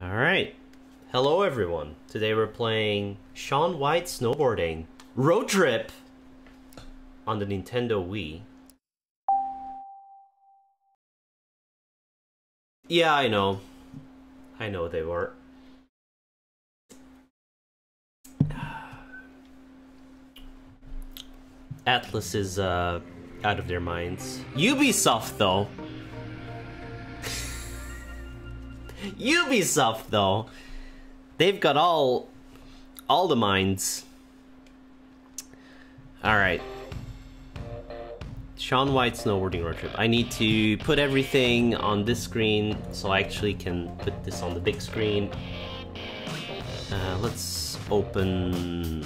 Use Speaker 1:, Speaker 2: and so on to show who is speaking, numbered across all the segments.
Speaker 1: Alright, hello everyone. Today we're playing Shaun Snowboarding Road Trip on the Nintendo Wii. Yeah, I know they were. Atlas is out of their minds. Ubisoft though. Ubisoft though, they've got all the minds. All right, Shaun Snowboarding Road Trip. I need to put everything on this screen so I actually can put this on the big screen. Let's open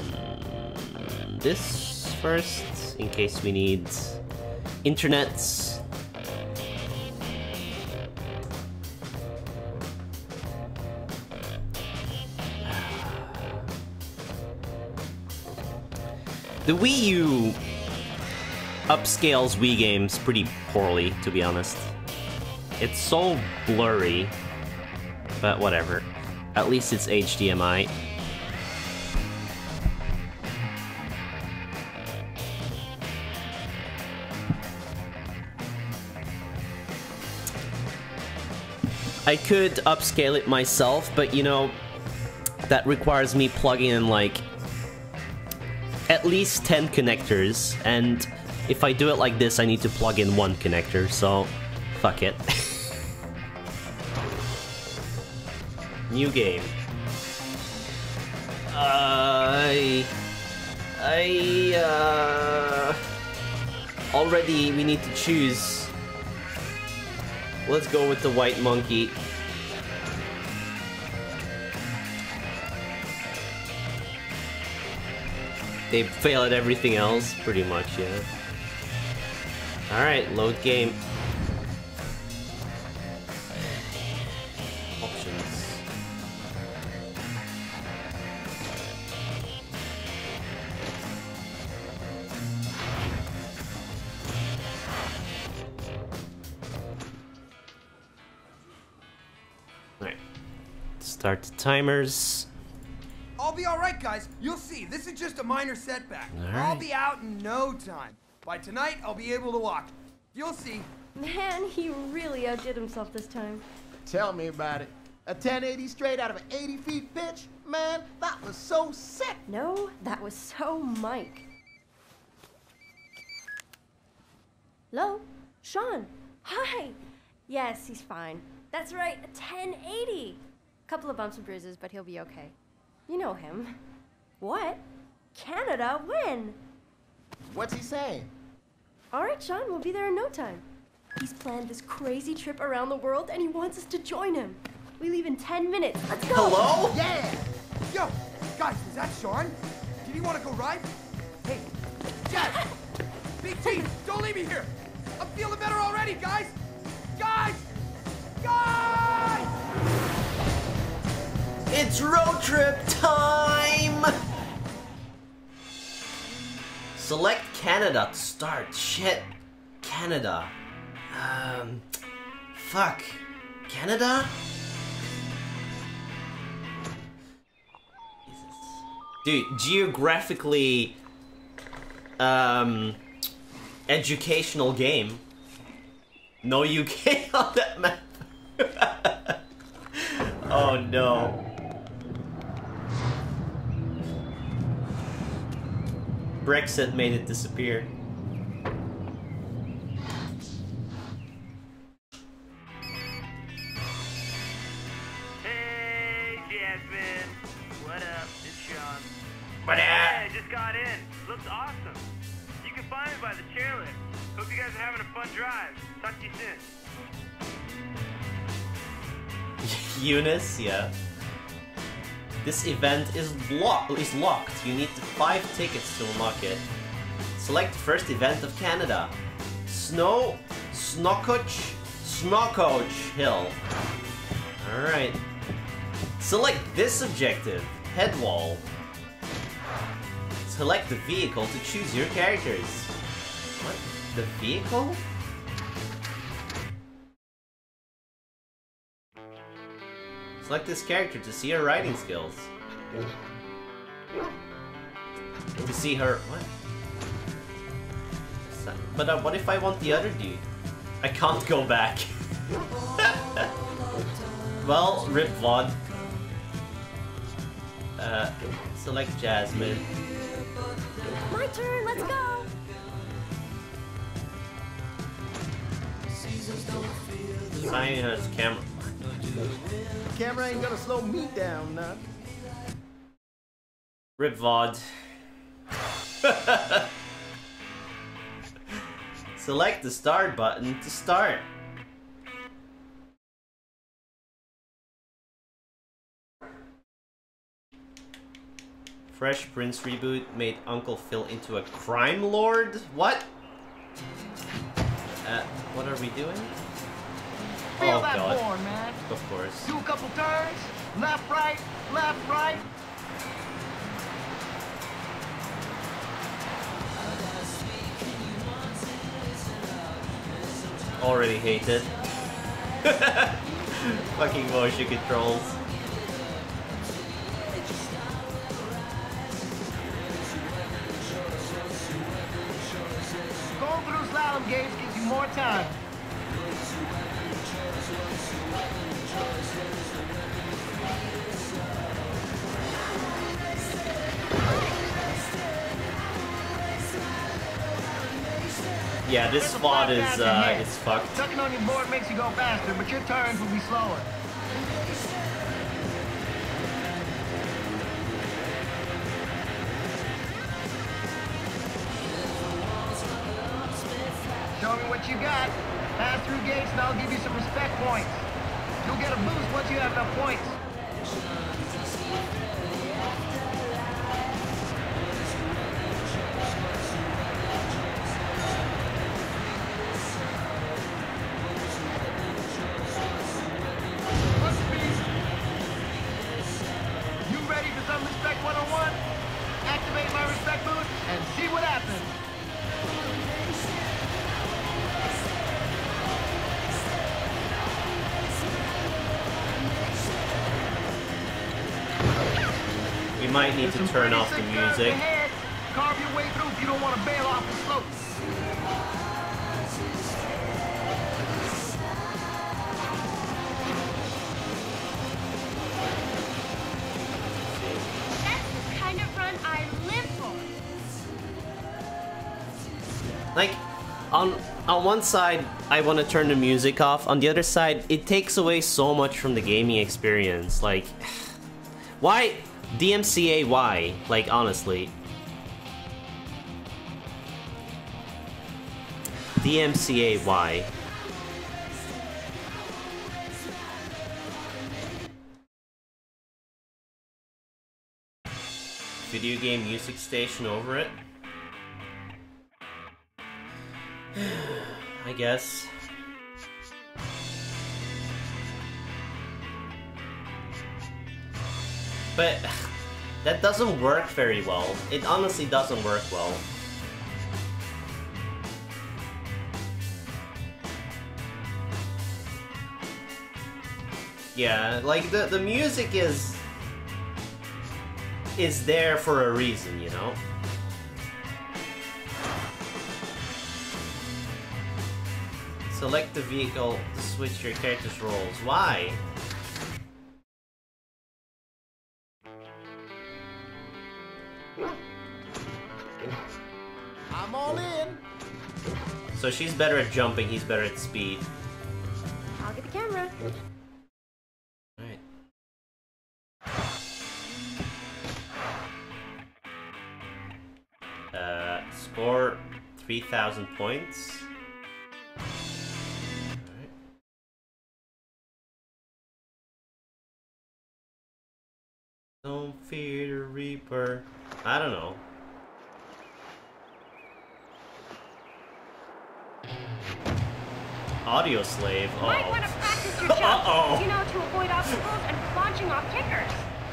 Speaker 1: this first in case we need internets. The Wii U upscales Wii games pretty poorly, to be honest. It's so blurry, but whatever. At least it's HDMI. I could upscale it myself, but you know, that requires me plugging in like at least 10 connectors, and if I do it like this I need to plug in one connector, so fuck it. New game. Already we need to choose. Let's go with the white monkey. They fail at everything else, pretty much, yeah. Alright, load game. Options. Alright. Start the timers.
Speaker 2: I'll be alright, guys. You'll see. This is just a minor setback.
Speaker 1: All right.
Speaker 2: I'll be out in no time. By tonight, I'll be able to walk. You'll see.
Speaker 3: Man, he really outdid himself this time.
Speaker 4: Tell me about it. A 1080 straight out of an 80 feet pitch? Man, that was so sick.
Speaker 3: No, that was so Mike. Hello? Shaun. Hi. Yes, he's fine. That's right, a 1080. Couple of bumps and bruises, but he'll be okay. You know him. What? Canada? When?
Speaker 4: What's he saying?
Speaker 3: All right, Shaun, we'll be there in no time. He's planned this crazy trip around the world, and he wants us to join him. We leave in 10 minutes. Let's go!
Speaker 1: Hello?
Speaker 4: Yeah!
Speaker 2: Yo, guys, is that Shaun? Did he want to go ride? Hey, Jeff! BT, don't leave me here! I'm feeling better already, guys! Guys! Guys!
Speaker 1: It's road trip time! Select Canada to start. Shit. Canada. Fuck. Canada? Jesus. Dude, geographically, educational game. No UK on that map. Oh no. Brexit made it disappear.
Speaker 5: Hey, Jasmine. What up? It's Shaun.
Speaker 1: What up?
Speaker 5: Hey, I just got in. Looks awesome. You can find me by the chairlift. Hope you guys are having a fun drive. Talk to you soon.
Speaker 1: Eunice, yeah. This event is locked. You need 5 tickets to unlock it. Select the first event of Canada. Snowcoach Hill. Alright. Select this objective. Head wall. Select the vehicle to choose your characters. What? The vehicle? Select this character to see her riding skills. To see her... What? But what if I want the other dude? I can't go back. Well, rip VOD. Select Jasmine.
Speaker 3: My turn, let's go!
Speaker 1: Signing has camera.
Speaker 4: Camera ain't gonna slow me down, none.
Speaker 1: Rip VOD. Select the start button to start. Fresh Prince reboot made Uncle Phil into a crime lord? What? What are we doing?
Speaker 4: Feel
Speaker 1: Oh
Speaker 4: that
Speaker 1: god.
Speaker 4: horn, man.
Speaker 1: Of course.
Speaker 4: Do a couple turns. Left, right, left, right.
Speaker 1: Already hated. Fucking motion controls.
Speaker 4: Going through slalom gates gives you more time.
Speaker 1: Yeah, this spot is fucked.
Speaker 4: Tucking on your board makes you go faster, but your turns will be slower. Show me what you got. Pass through gates and I'll give you some respect points. You'll get a boost once you have enough points. You ready for some Respect 101? Activate my Respect boost and see what happens.
Speaker 1: We might need to turn off the music.
Speaker 4: Carve your way through if you don't want to bail off the slope.
Speaker 3: That's the kind of run I live for.
Speaker 1: Like, on one side, I want to turn the music off. On the other side, it takes away so much from the gaming experience. Like, why? DMCA, why? Like, honestly. DMCA, why? Video game music station over it? I guess. But that doesn't work very well. It honestly doesn't work well. Yeah, like the music is there for a reason, you know? Select the vehicle to switch your character's roles. Why?
Speaker 4: I'm all in.
Speaker 1: So she's better at jumping, he's better at speed.
Speaker 3: I'll get the camera.
Speaker 1: Alright. Score 3,000 points. Alright. Don't fear the Reaper. I don't know. Audio slave.
Speaker 3: You might want to practice your jumps, you know, to avoid obstacles and launching off kickers.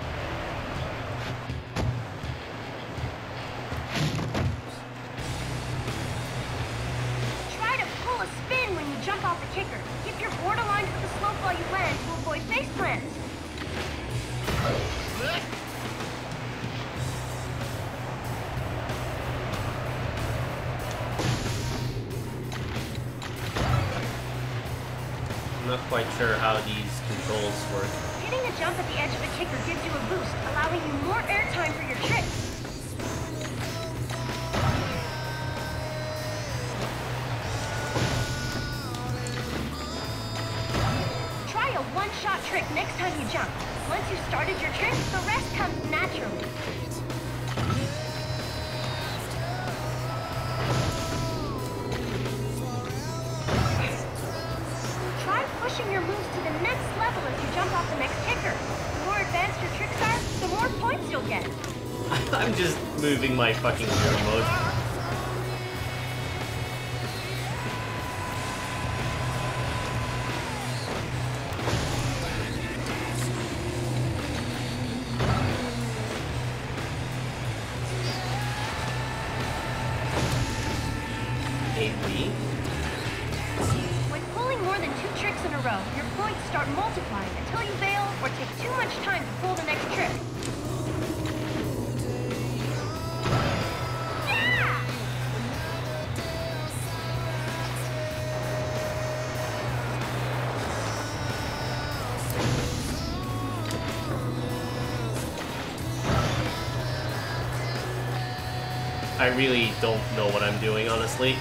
Speaker 3: Try to pull a spin when you jump off the kicker. Keep your board aligned with the slope while you land to avoid face plants.
Speaker 1: not quite sure how these controls work.
Speaker 6: Hitting a jump at the edge of a kicker gives you a boost, allowing you more airtime for your trick. Try a one-shot trick next time you jump. Once you've started your trick, the rest comes naturally. Try pushing your moves to the next level as you jump off the next kicker. The more advanced your tricks are, the more points you'll get.
Speaker 1: I'm just moving my fucking zero mode.
Speaker 6: When pulling more than 2 tricks in a row, your points start multiplying until you fail or take too much time to pull the next trick. Yeah!
Speaker 1: I really don't know what I'm doing, honestly.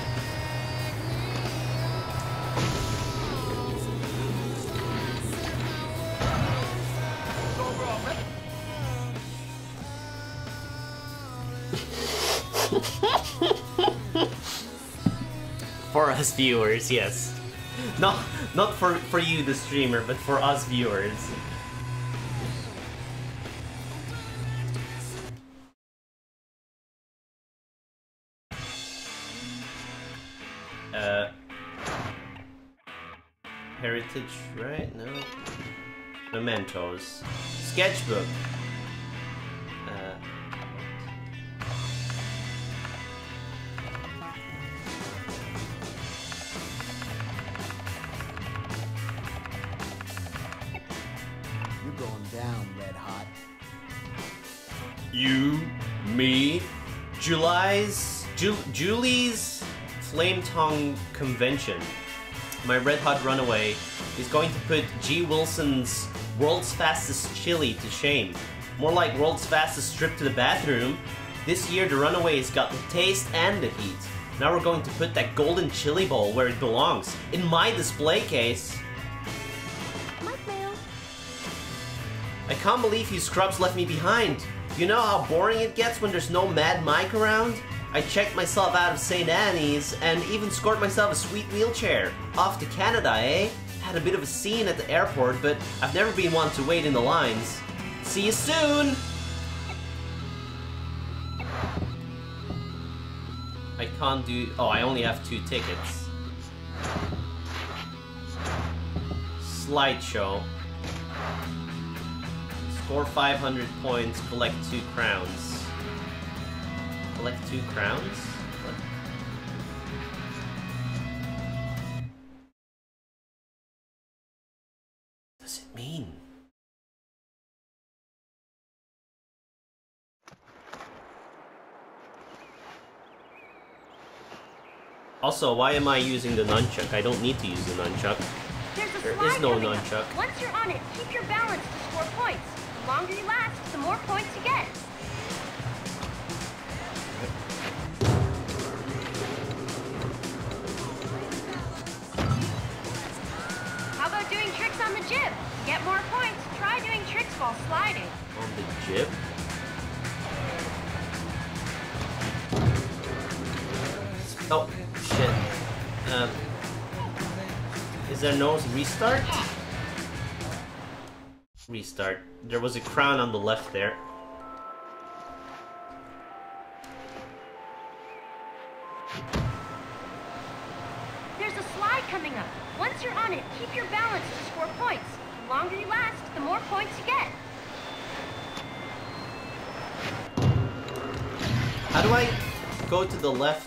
Speaker 1: For us viewers, yes. Not for you, the streamer, but for us viewers. Heritage, right? No. Mementos. Sketchbook.
Speaker 2: You're going down, Red Hot.
Speaker 1: You, me, Julie's Flame Tongue Convention. My Red Hot Runaway is going to put G. Wilson's World's Fastest Chili to shame. More like World's Fastest Trip to the Bathroom. This year the Runaway's got the taste and the heat. Now we're going to put that golden chili bowl where it belongs, in my display case.
Speaker 3: Mike Mail.
Speaker 1: I can't believe you scrubs left me behind. You know how boring it gets when there's no Mad Mike around? I checked myself out of St. Annie's and even scored myself a sweet wheelchair. Off to Canada, eh? Had a bit of a scene at the airport, but I've never been one to wait in the lines. See you soon! I can't do... Oh, I only have 2 tickets. Slideshow. Score 500 points, collect 2 crowns. Collect 2 crowns? What? What does it mean? Also, why am I using the nunchuck? I don't need to use the nunchuck. There is no nunchuck.
Speaker 6: Once you're on it, keep your balance to score points. The longer you last, the more points you get. How about doing tricks on the jib? To get more points, try doing tricks while sliding.
Speaker 1: On the jib? Oh, shit. Is there no restart? Restart. There was a crown on the left there.
Speaker 6: There's a slide coming up. Once you're on it, keep your balance to score points. The longer you last, the more points you get.
Speaker 1: How do I go to the left?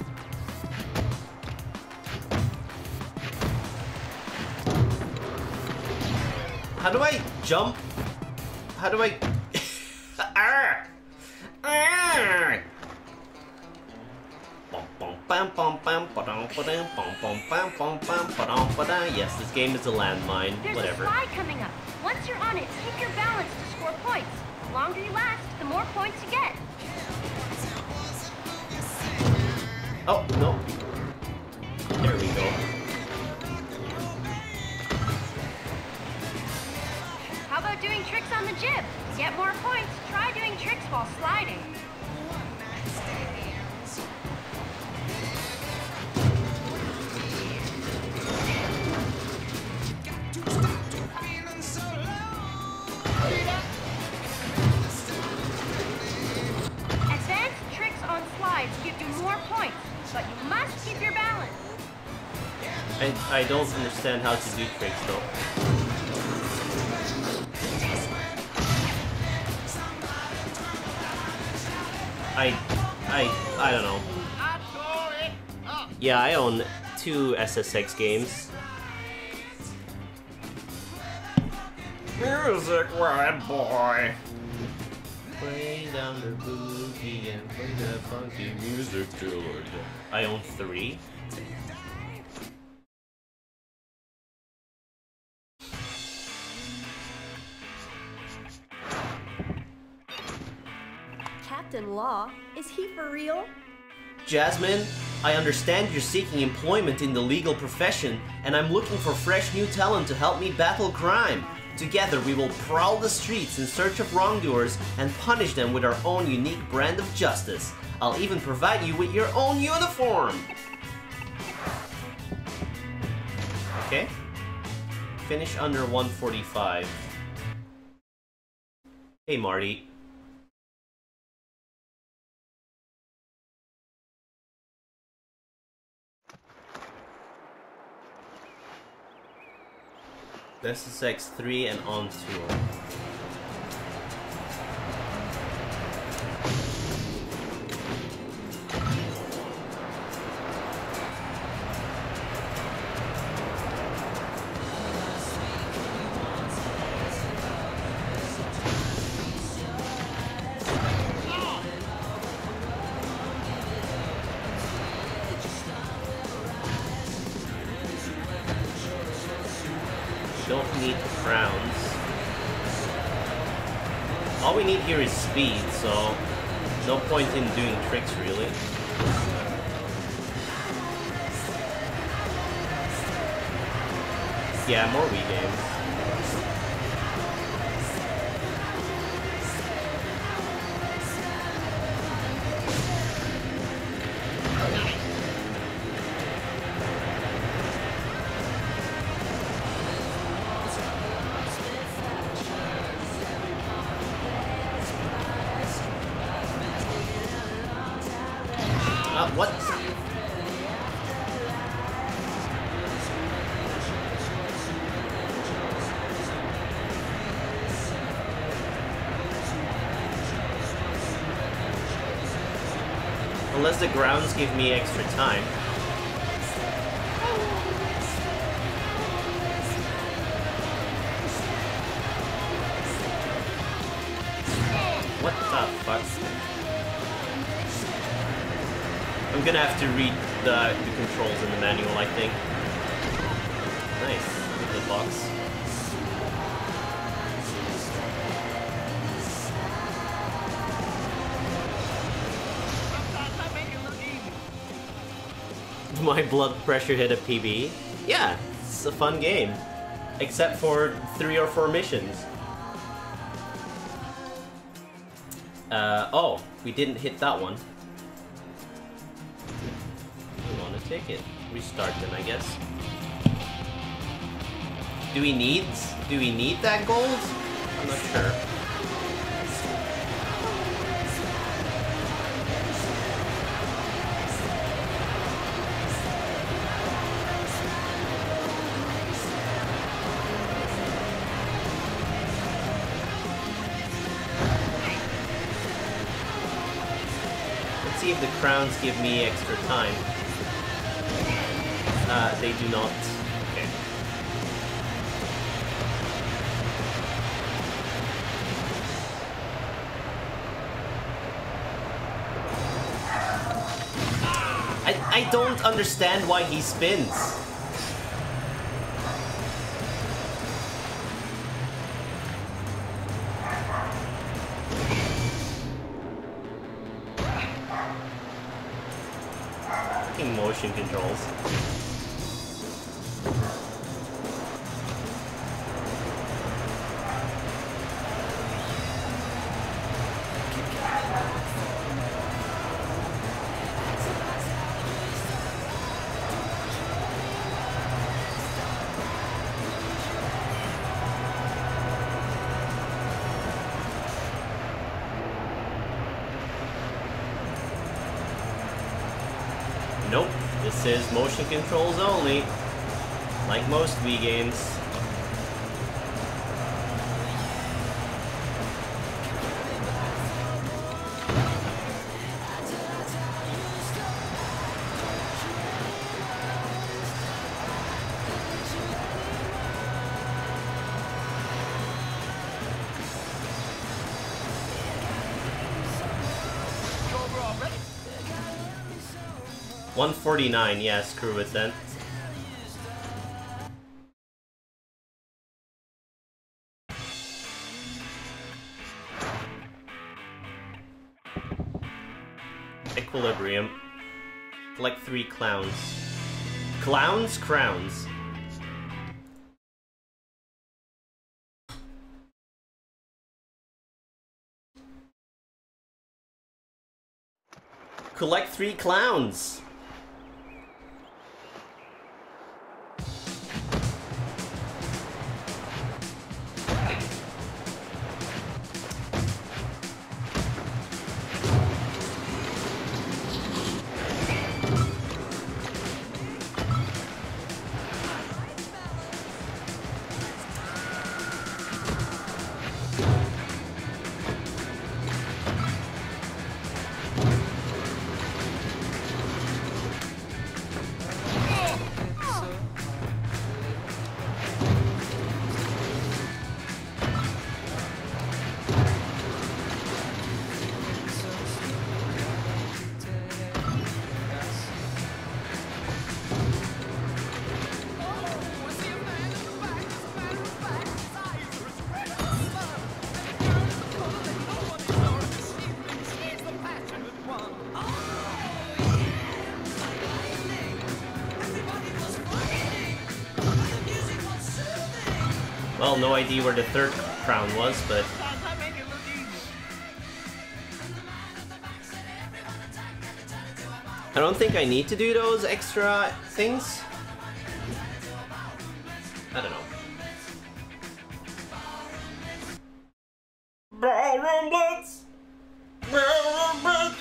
Speaker 1: How do I jump? How do I... Arr! Arr! Bum, bum, ba. Yes, this game is a landmine.
Speaker 6: There's
Speaker 1: Whatever.
Speaker 6: a slide coming up. Once you're on it, keep your balance to score points. The longer you last, the more points you get.
Speaker 1: Oh, no. There we go.
Speaker 6: How about doing tricks on the jib? To get more points, try doing tricks while sliding. Advanced tricks on slides give you more points, but you must keep your balance.
Speaker 1: I don't understand how to do tricks though. I don't know. Yeah, I own 2 SSX games. Music, white boy. Play down the boogie and play that funky music till I own 3.
Speaker 3: Captain Law? Is he for real?
Speaker 1: Jasmine, I understand you're seeking employment in the legal profession, and I'm looking for fresh new talent to help me battle crime. Together we will prowl the streets in search of wrongdoers and punish them with our own unique brand of justice. I'll even provide you with your own uniform! Okay. Finish under 145. Hey Marty. SSX 3 and on tour. Don't need crowns. All we need here is speed, so no point in doing tricks really. Yeah, more Wii games. What? Unless the grounds give me extra time. What the fuck? I'm gonna have to read the controls in the manual, I think. Nice. Good box. My blood pressure hit a PB. Yeah, it's a fun game. Except for 3 or 4 missions. Oh, we didn't hit that one. We want to take it. Restart then, I guess. Do we need that gold? I'm not sure. See if the crowns give me extra time. They do not. Okay. I I don't understand why he spins. Fucking motion controls. Nope, this is motion controls only, like most Wii games.
Speaker 4: Over already?
Speaker 1: 149, yeah, screw it then. Equilibrium. Collect 3 clowns. Clowns? Crowns. Collect 3 clowns! Well, no idea where the 3rd crown was, but...
Speaker 4: I make it look easy.
Speaker 1: I don't think I need to do those extra things. I don't know. Ballroom Blitz! Ballroom Blitz!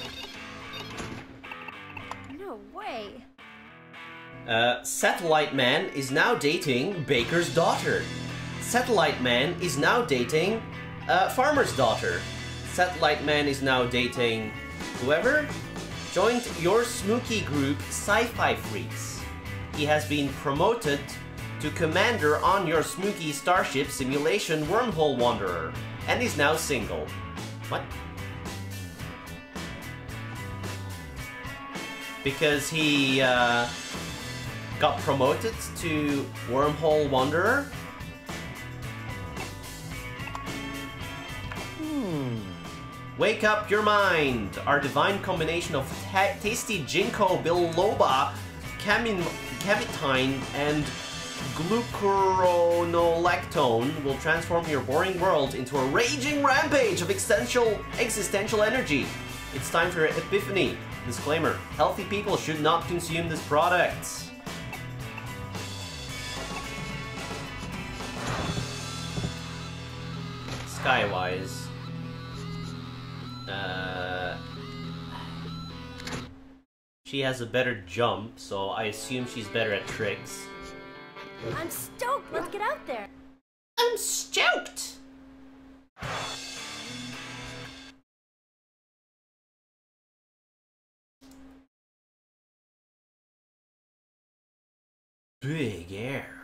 Speaker 3: No way.
Speaker 1: Satellite Man is now dating Baker's daughter. Satellite Man is now dating Farmer's daughter. Satellite Man is now dating whoever joined your Smokey group Sci-Fi Freaks. He has been promoted to commander on your Smokey Starship Simulation Wormhole Wanderer and is now single. What? Because he got promoted to Wormhole Wanderer? Wake up your mind! Our divine combination of tasty ginkgo biloba, camitine, and glucuronolactone will transform your boring world into a raging rampage of existential energy. It's time for your epiphany. Disclaimer, healthy people should not consume this product. Skywise. She has a better jump, so I assume she's better at tricks.
Speaker 3: I'm stoked. Let's get out there.
Speaker 1: I'm stoked! Big air.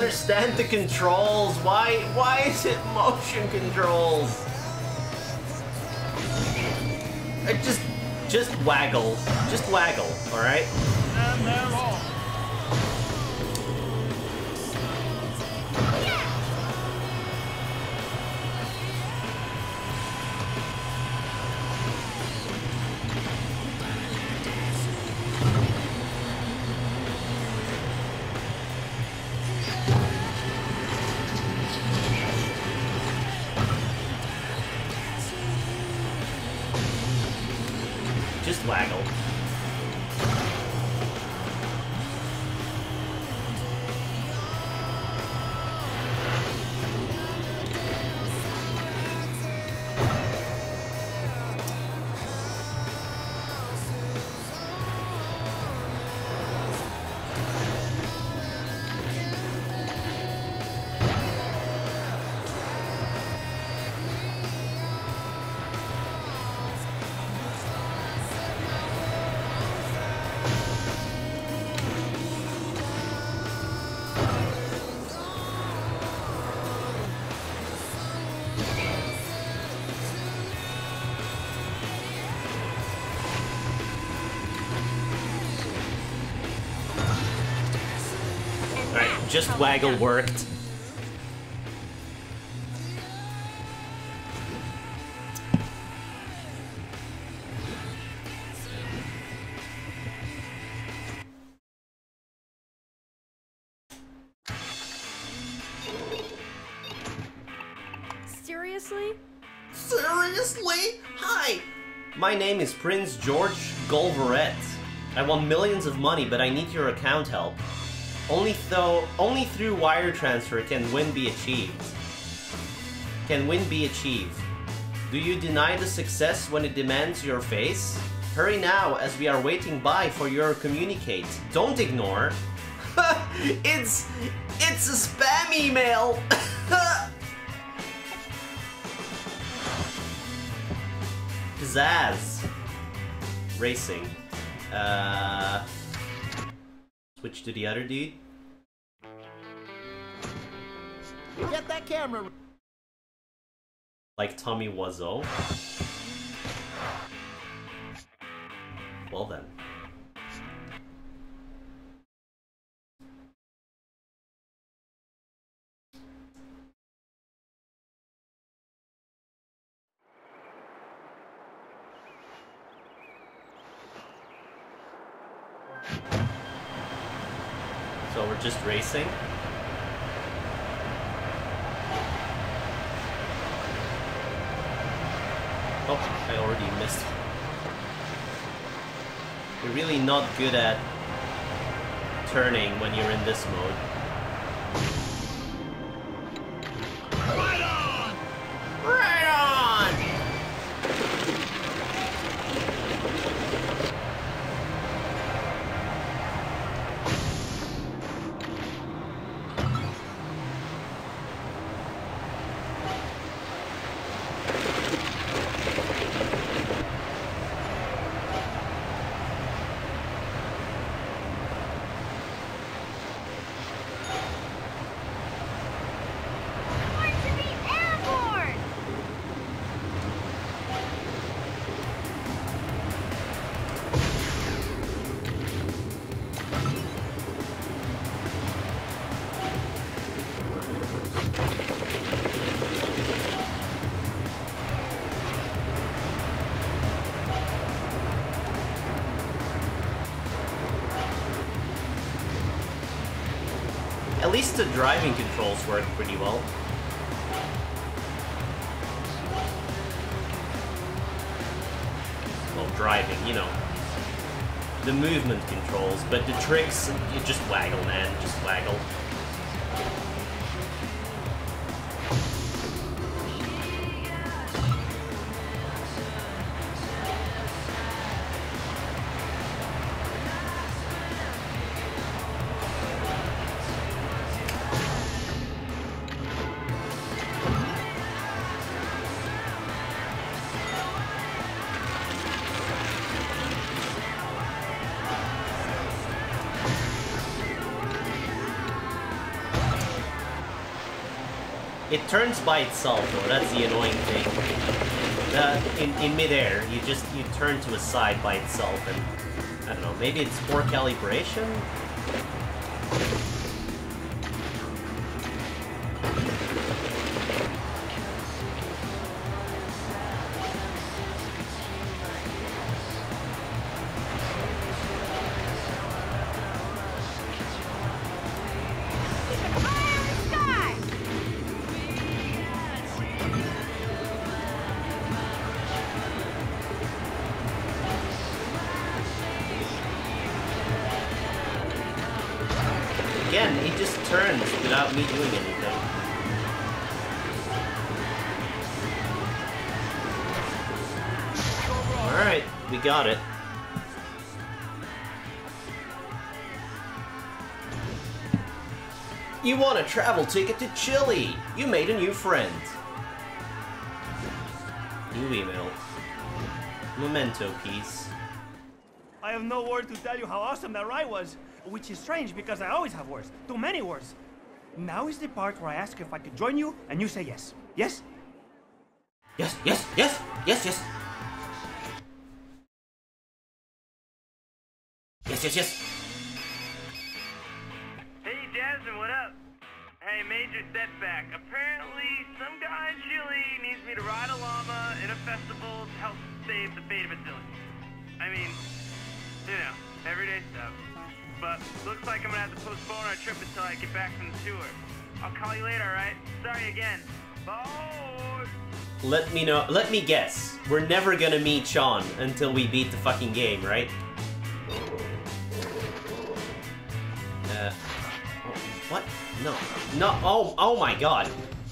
Speaker 1: understand the controls. Why is it motion controls? Just waggle. Just waggle, alright?
Speaker 5: And they're off.
Speaker 1: Just waggle. Just waggle worked.
Speaker 3: Seriously?
Speaker 1: Seriously? Hi! My name is Prince George Golveret. I want millions of money, but I need your account help. Only through wire transfer can win be achieved. Do you deny the success when it demands your face? Hurry now, as we are waiting by for your communicate. Don't ignore. It's a spam email. Pizzazz. Racing. Switch to the other dude.
Speaker 4: Get that camera.
Speaker 1: Like Tommy Wiseau. Well then. So we're just racing. Oh, I already missed. You're really not good at turning when you're in this mode.
Speaker 4: Right on!
Speaker 1: Right on! At least the driving controls work pretty well. Well, driving, you know. The movement controls, but the tricks, you just waggle, man. Just waggle. It turns by itself, though. That's the annoying thing. In midair, you turn to a side by itself, and I don't know. Maybe it's poor calibration. Again, it just turns without me doing anything. Alright, we got it. You want a travel ticket to Chile! You made a new friend. New email. Memento piece.
Speaker 5: I have no words to tell you how awesome that ride was. Which is strange because I always have words. Too many words. Now is the part where I ask if I could join you and you say yes. Yes?
Speaker 1: Yes, yes, yes, yes, yes. Yes, yes, yes.
Speaker 5: Hey, Jasmine, what up? Hey, major setback. Apparently, some guy in Chile needs me to ride a llama in a festival to help save the fate of its village. I mean, you know, everyday stuff. But looks like I'm gonna have to postpone our trip until I get back from the tour. I'll call you later, alright? Sorry again. Bye!
Speaker 1: Let me guess. We're never gonna meet Shaun until we beat the fucking game, right? What? No. No, oh my god.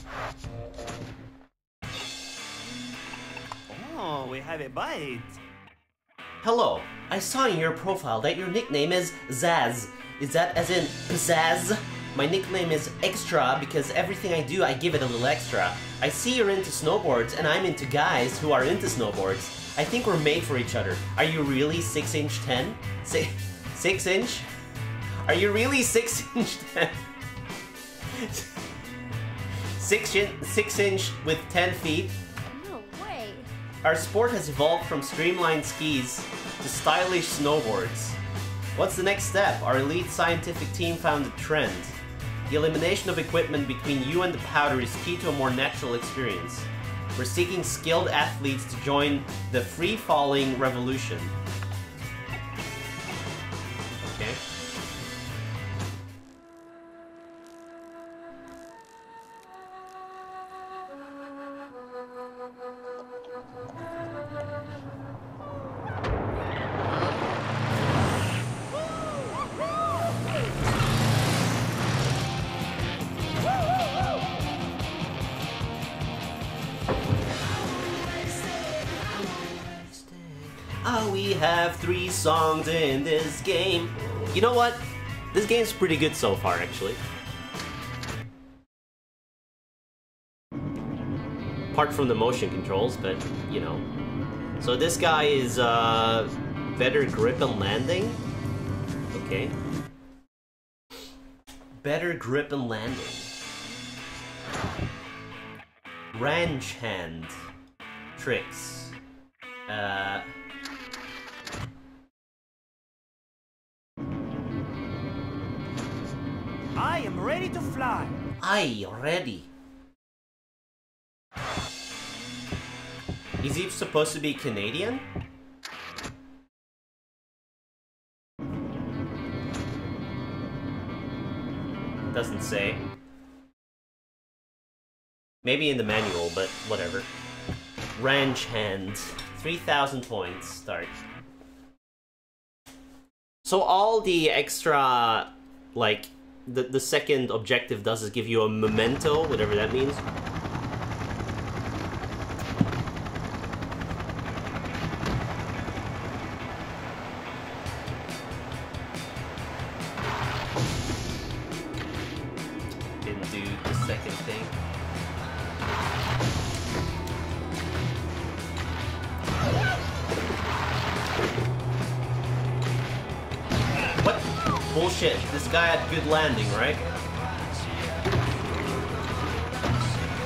Speaker 5: Oh, we have a bite.
Speaker 1: Hello, I saw in your profile that your nickname is Zaz. Is that as in pizzazz? My nickname is Extra because everything I do, I give it a little extra. I see you're into snowboards and I'm into guys who are into snowboards. I think we're made for each other. Are you really 6'10"? 6 inch? Are you really 6'10"? 6 inch with 10 feet? Our sport has evolved from streamlined skis to stylish snowboards. What's the next step? Our elite scientific team found a trend. The elimination of equipment between you and the powder is key to a more natural experience. We're seeking skilled athletes to join the free-falling revolution. Okay. We have 3 songs in this game. You know what? This game's pretty good so far, actually. Apart from the motion controls, but, you know. So this guy is, better grip and landing? Okay. Better grip and landing. Ranch hand. Tricks.
Speaker 5: I am ready to fly.
Speaker 1: Aye, ready. Is he supposed to be Canadian? Doesn't say. Maybe in the manual, but whatever. Ranch hand. 3,000 points. Start. So all the extra, like, the second objective does is give you a memento, whatever that means. Didn't do the second thing. What? Bullshit. This guy had good landing, right?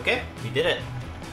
Speaker 1: Okay, we did it.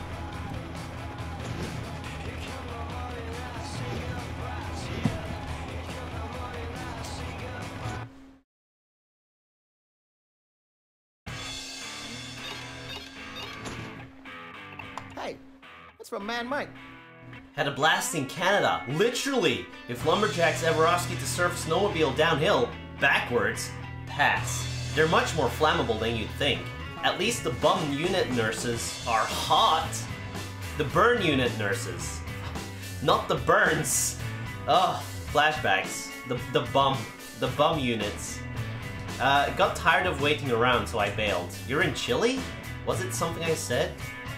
Speaker 4: Hey, that's from Man Mike.
Speaker 1: Had a blast in Canada. Literally! If lumberjacks ever ask you to surf a snowmobile downhill, backwards, pass. They're much more flammable than you'd think. At least the bum unit nurses are hot. The burn unit nurses. Not the burns. Ugh, flashbacks. The bum units. Got tired of waiting around, so I bailed. You're in Chile? Was it something I said?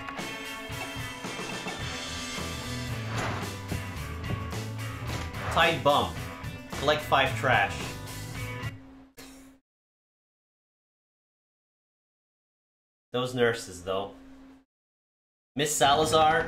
Speaker 1: Tied bum. Collect 5 trash. Those nurses, though. Miss Salazar.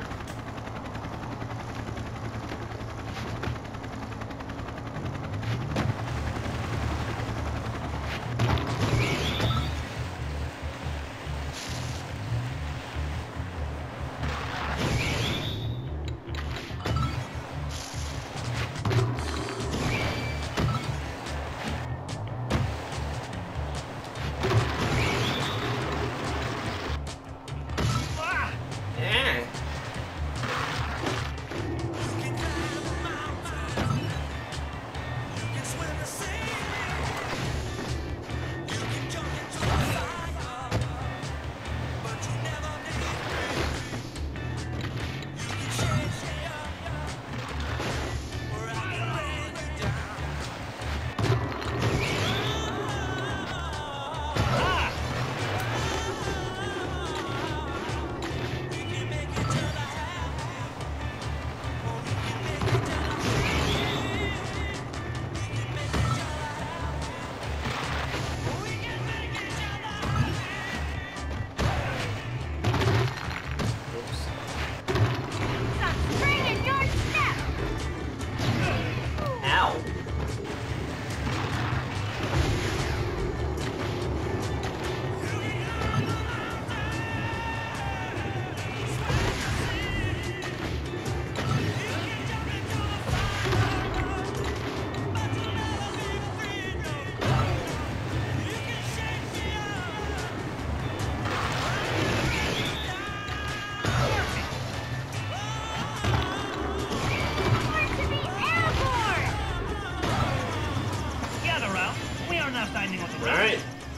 Speaker 1: Alright.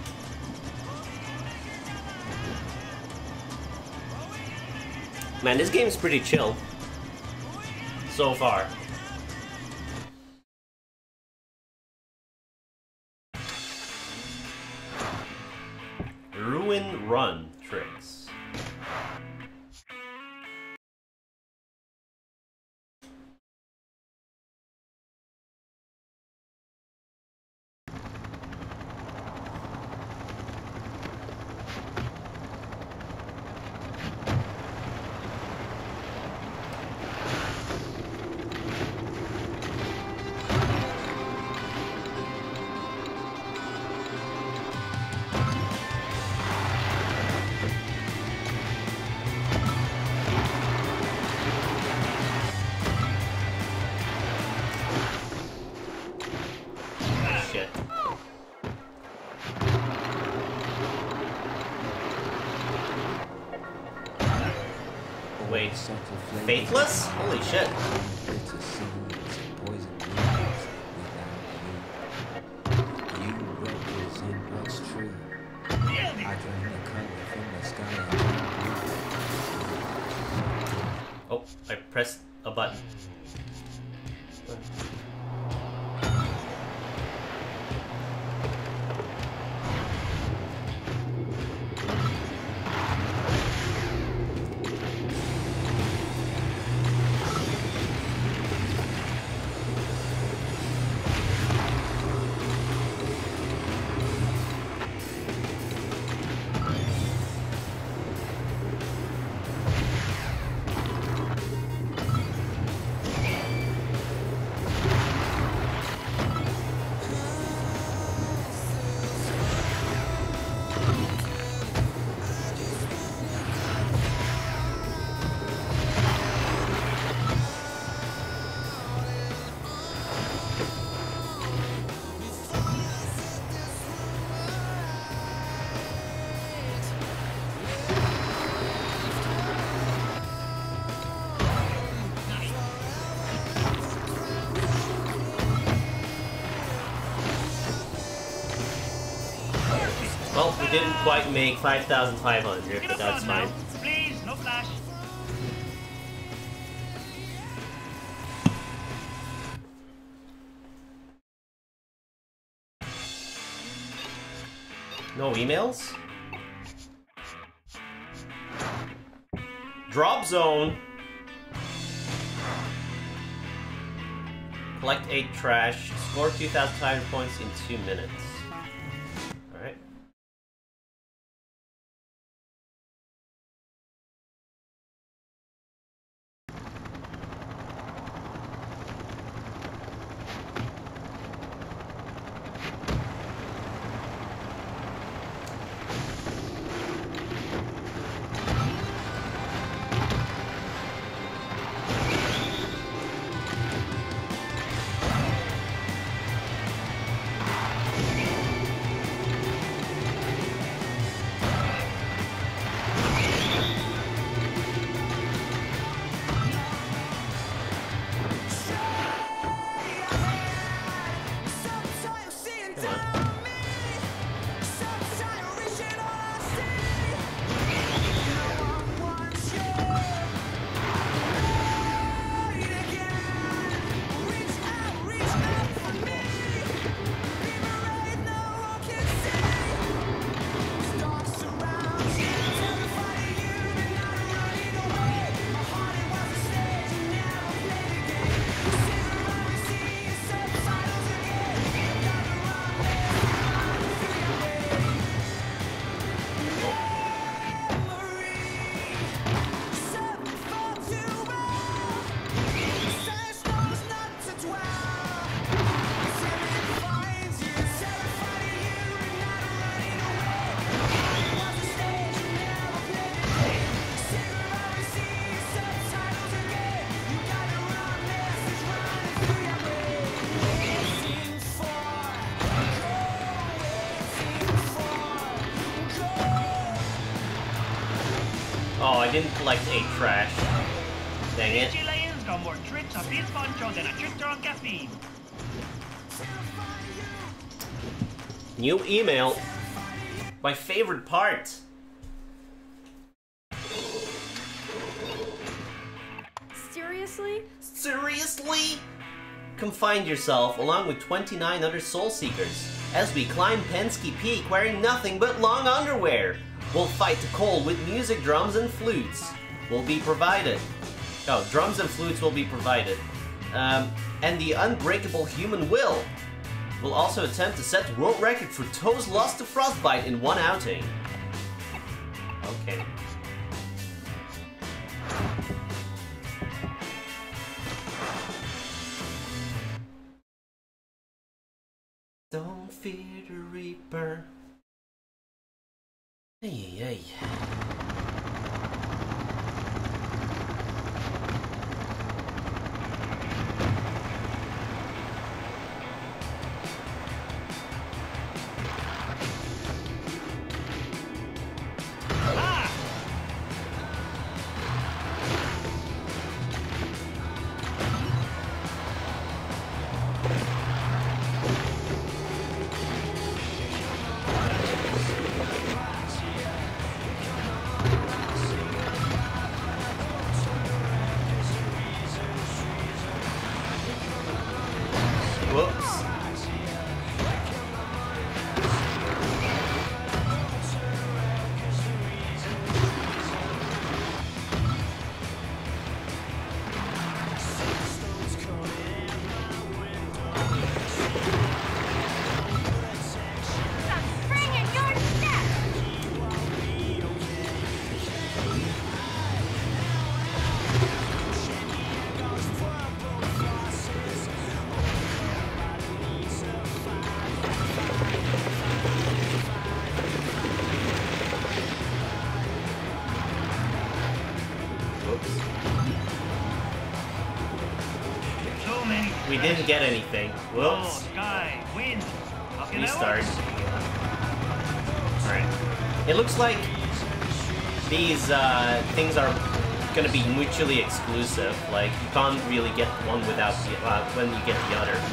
Speaker 1: Man, this game's pretty chill. So far. Ruin Run tricks. Wait, Faithless? Holy shit. Oh, I pressed a button. didn't quite make 5,500,
Speaker 5: Get
Speaker 1: but
Speaker 5: up
Speaker 1: that's
Speaker 5: now,
Speaker 1: fine.
Speaker 5: please, no flash.
Speaker 1: No emails? Drop zone. Collect 8 trash. Score 2,500 points in 2 minutes. Alright. Oh, I didn't collect 8 trash. Dang it.
Speaker 5: Chileans got more tricks on this poncho than a drifter on caffeine.
Speaker 1: New email. My favorite part.
Speaker 3: Seriously?
Speaker 1: Seriously? Come find yourself along with 29 other soul seekers as we climb Penske Peak wearing nothing but long underwear. We'll fight the cold with music, drums, and flutes. Will be provided. Oh, drums and flutes will be provided. And the unbreakable human will. We'll also attempt to set the world record for toes lost to frostbite in one outing. Okay. Don't fear the reaper. Hey, hey. Whoops.
Speaker 6: Spring in your step!
Speaker 5: So many
Speaker 1: We didn't get anything.
Speaker 5: Oh,
Speaker 1: Whoops.
Speaker 5: sky, wind. How can
Speaker 1: Restart.
Speaker 5: that work?
Speaker 1: Alright. It looks like these things are gonna be mutually exclusive. Like, you can't really get one without the, when you get the other.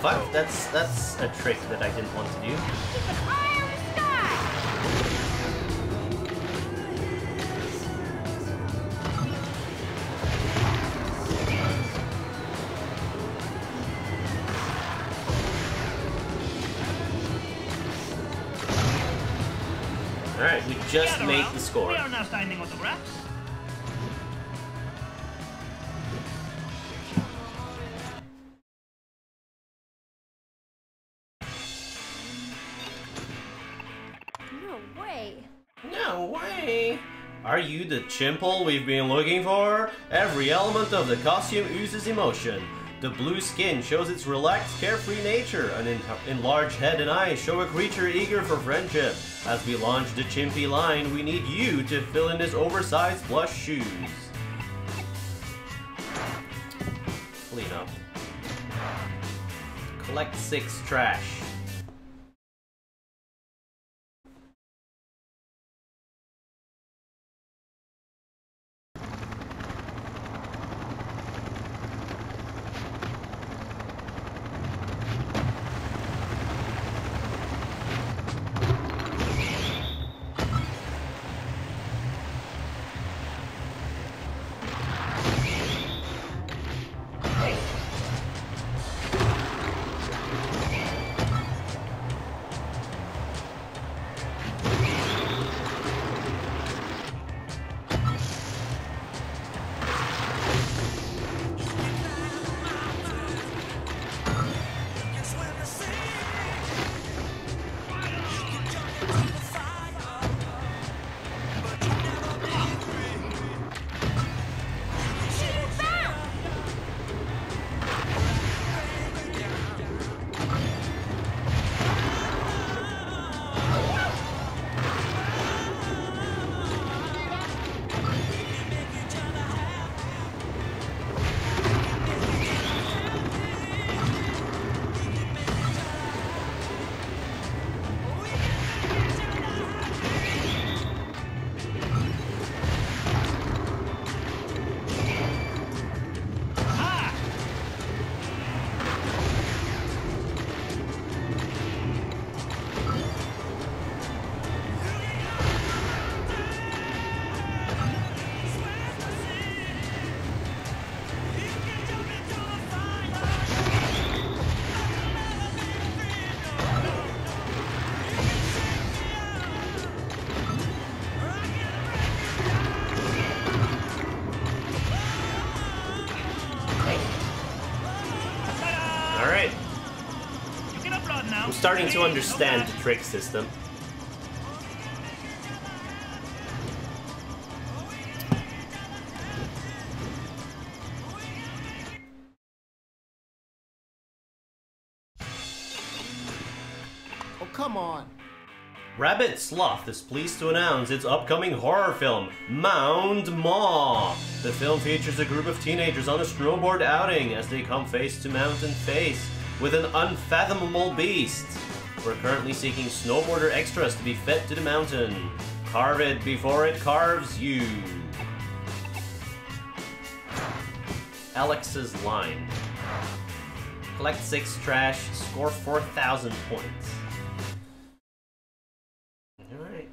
Speaker 1: fuck? That's a trick that I didn't want to do.
Speaker 6: Keep an eye on the sky!
Speaker 1: Alright, we just made the score.
Speaker 5: We are now signing autographs.
Speaker 3: No way.
Speaker 1: No way! Are you the chimple we've been looking for? Every element of the costume oozes emotion. The blue skin shows its relaxed, carefree nature. An enlarged head and eyes show a creature eager for friendship. As we launch the Chimpy line, we need you to fill in this oversized plush shoes. Clean up. Collect 6 trash. I'm starting to understand the trick system.
Speaker 2: Oh, come on.
Speaker 1: Rabbit Sloth is pleased to announce its upcoming horror film, Mound Maw. The film features a group of teenagers on a snowboard outing as they come face to mountain face with an unfathomable beast. We're currently seeking snowboarder extras to be fed to the mountain. Carve it before it carves you. Alex's line. Collect 6 trash, score 4,000 points. Alright.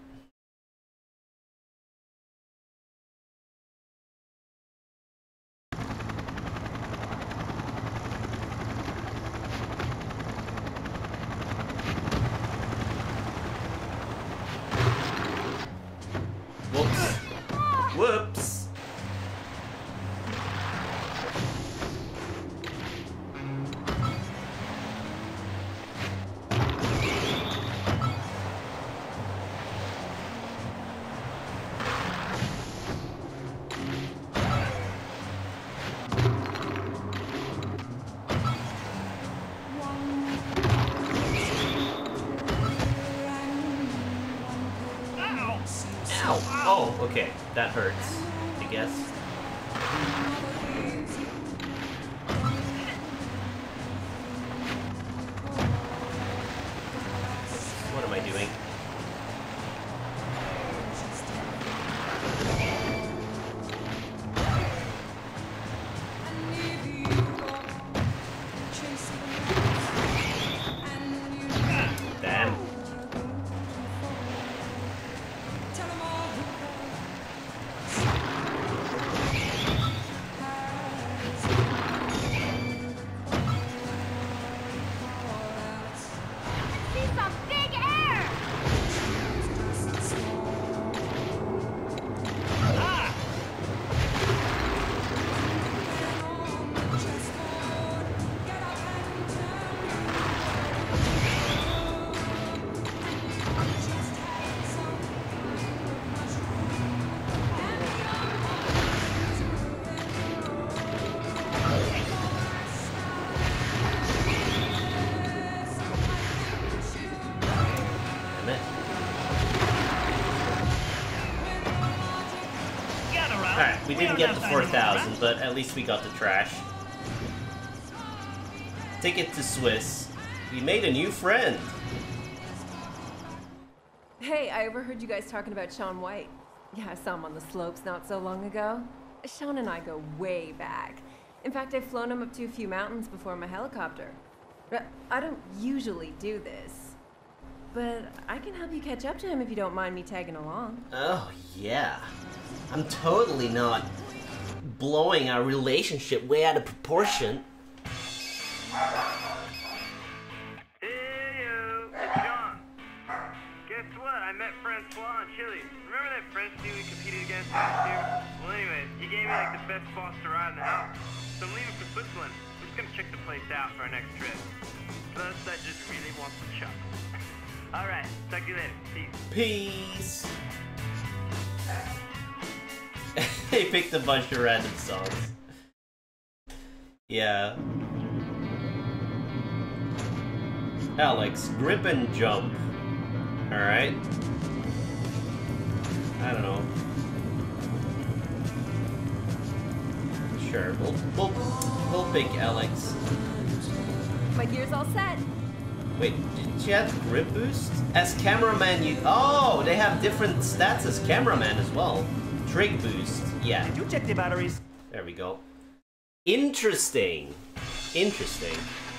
Speaker 1: Whoops. Whoops. Ow! Oh, okay. That hurts, I guess. What am I doing? Damn it. Alright, we didn't get the 4,000, but at least we got the trash. Ticket to Swiss. We made a new friend.
Speaker 7: Hey, I overheard you guys talking about Shaun White. Yeah, I saw him on the slopes not so long ago. Shaun and I go way back. In fact, I've flown him up to a few mountains before my helicopter. I don't usually do this, but I can help you catch up to him if you don't mind me tagging along.
Speaker 1: Oh, yeah. I'm totally not blowing our relationship way out of proportion.
Speaker 5: Hey-yo, it's Shaun. Guess what? I met Francois in Chile. Remember that French dude we competed against last year? Well, anyways, he gave me like the best Foster ride in the house. So I'm leaving for Switzerland. I'm just gonna check the place out for our next trip. Plus, I just really want some chocolate. Alright, talk to you later. Peace.
Speaker 1: Peace. They picked a bunch of random songs. Yeah. Alex, grip and jump. Alright. I don't know. Sure, we'll pick Alex.
Speaker 7: My gear's all set.
Speaker 1: Wait, did she have grip boost? As cameraman, you... Oh, they have different stats as cameraman as well. Trig boost, yeah.
Speaker 8: Did you check the batteries?
Speaker 1: There we go. Interesting. Interesting.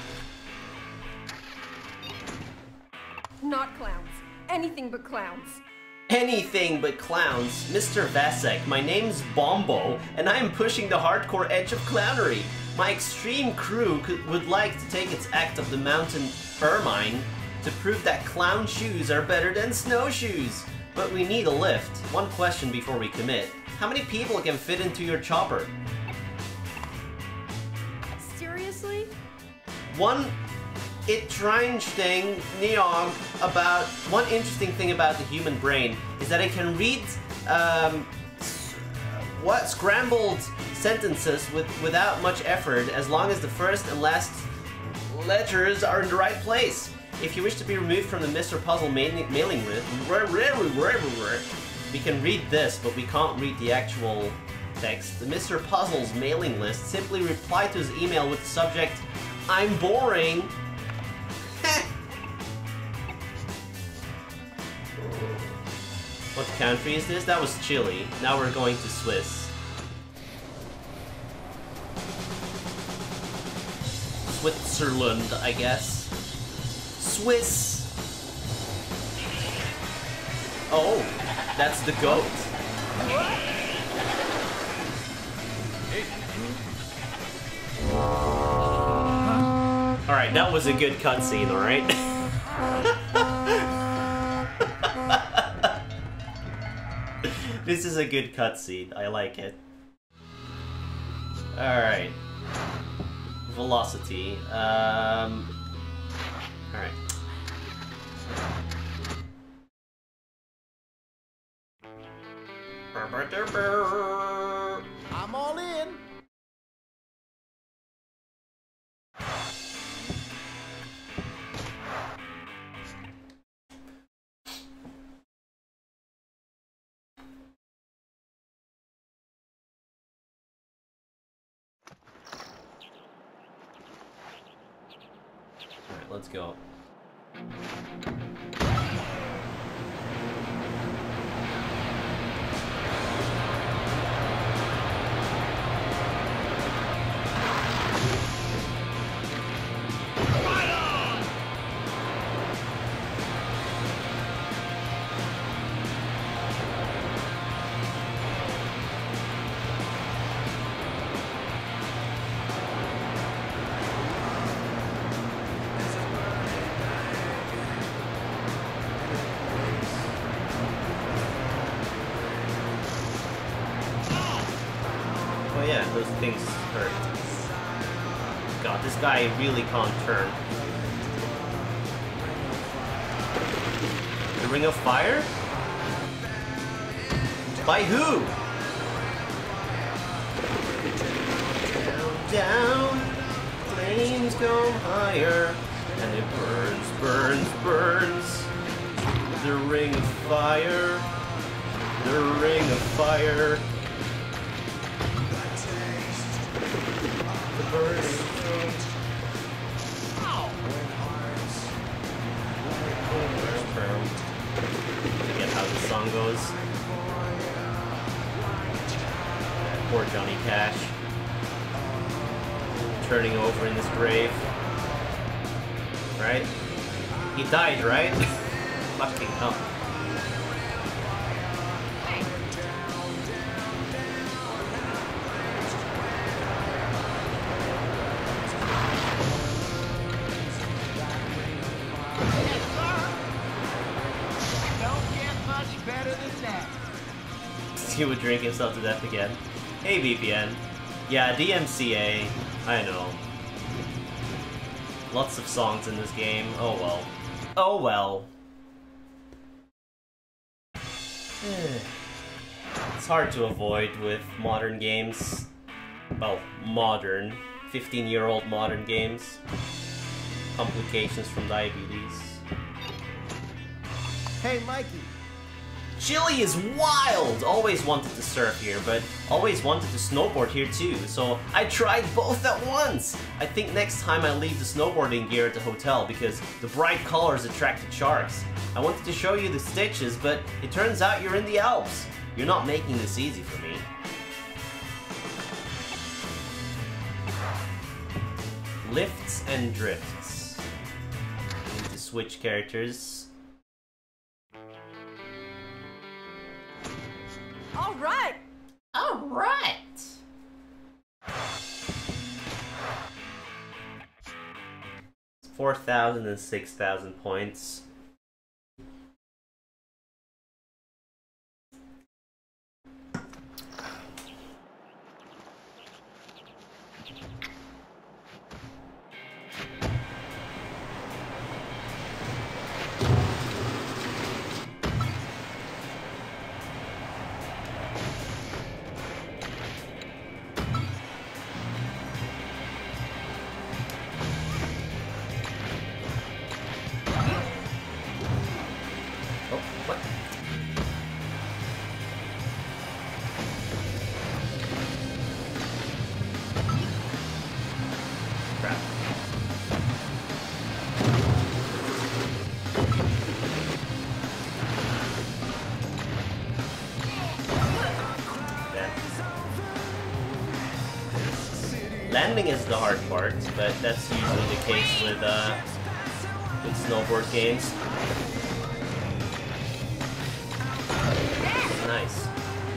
Speaker 7: Not clowns. Anything but clowns.
Speaker 1: Anything but clowns. Mr. Vasek, my name's Bombo, and I am pushing the hardcore edge of clownery. My extreme crew would like to take its act of the mountain ermine to prove that clown shoes are better than snowshoes. But we need a lift. One question before we commit. How many people can fit into your chopper?
Speaker 3: Seriously?
Speaker 1: One interesting thing about the human brain is that it can read scrambled sentences without much effort, as long as the first and last letters are in the right place. If you wish to be removed from the Mr. Puzzle mailing list, we can read this, but we can't read the actual text. The Mr. Puzzle's mailing list, simply reply to his email with the subject, "I'm boring." What country is this? That was Chile. Now we're going to Swiss. Switzerland, I guess. Swiss. Oh, that's the goat. Alright, that was a good cutscene, alright? This is a good cutscene. I like it. Alright. Velocity. Alright.
Speaker 2: I'm all in.
Speaker 1: Alright, let's go. Oh yeah, those things hurt. God, this guy really can't turn. The Ring of Fire? By who? Down, flames go higher, and it burns, burns, burns. The ring of fire. The ring of fire. The burning thing. Forget how the song goes. Poor Johnny Cash. Turning over in his grave. Right? He died, right? Fucking hell. He would drink himself to death again. Hey, VPN. Yeah, DMCA. I know. Lots of songs in this game. Oh well. Oh well. It's hard to avoid with modern games. Well, modern. 15-year-old modern games. Complications from diabetes.
Speaker 4: Hey, Mikey.
Speaker 1: Chile is wild! Always wanted to surf here, but always wanted to snowboard here too, so I tried both at once! I think next time I leave the snowboarding gear at the hotel because the bright colors attracted sharks. I wanted to show you the stitches, but it turns out you're in the Alps. You're not making this easy for me. Lifts and drifts. Need to switch characters.
Speaker 7: All right!
Speaker 1: All right. 4,000 and 6,000 points. Landing is the hard part, but that's usually the case with snowboard games. Nice.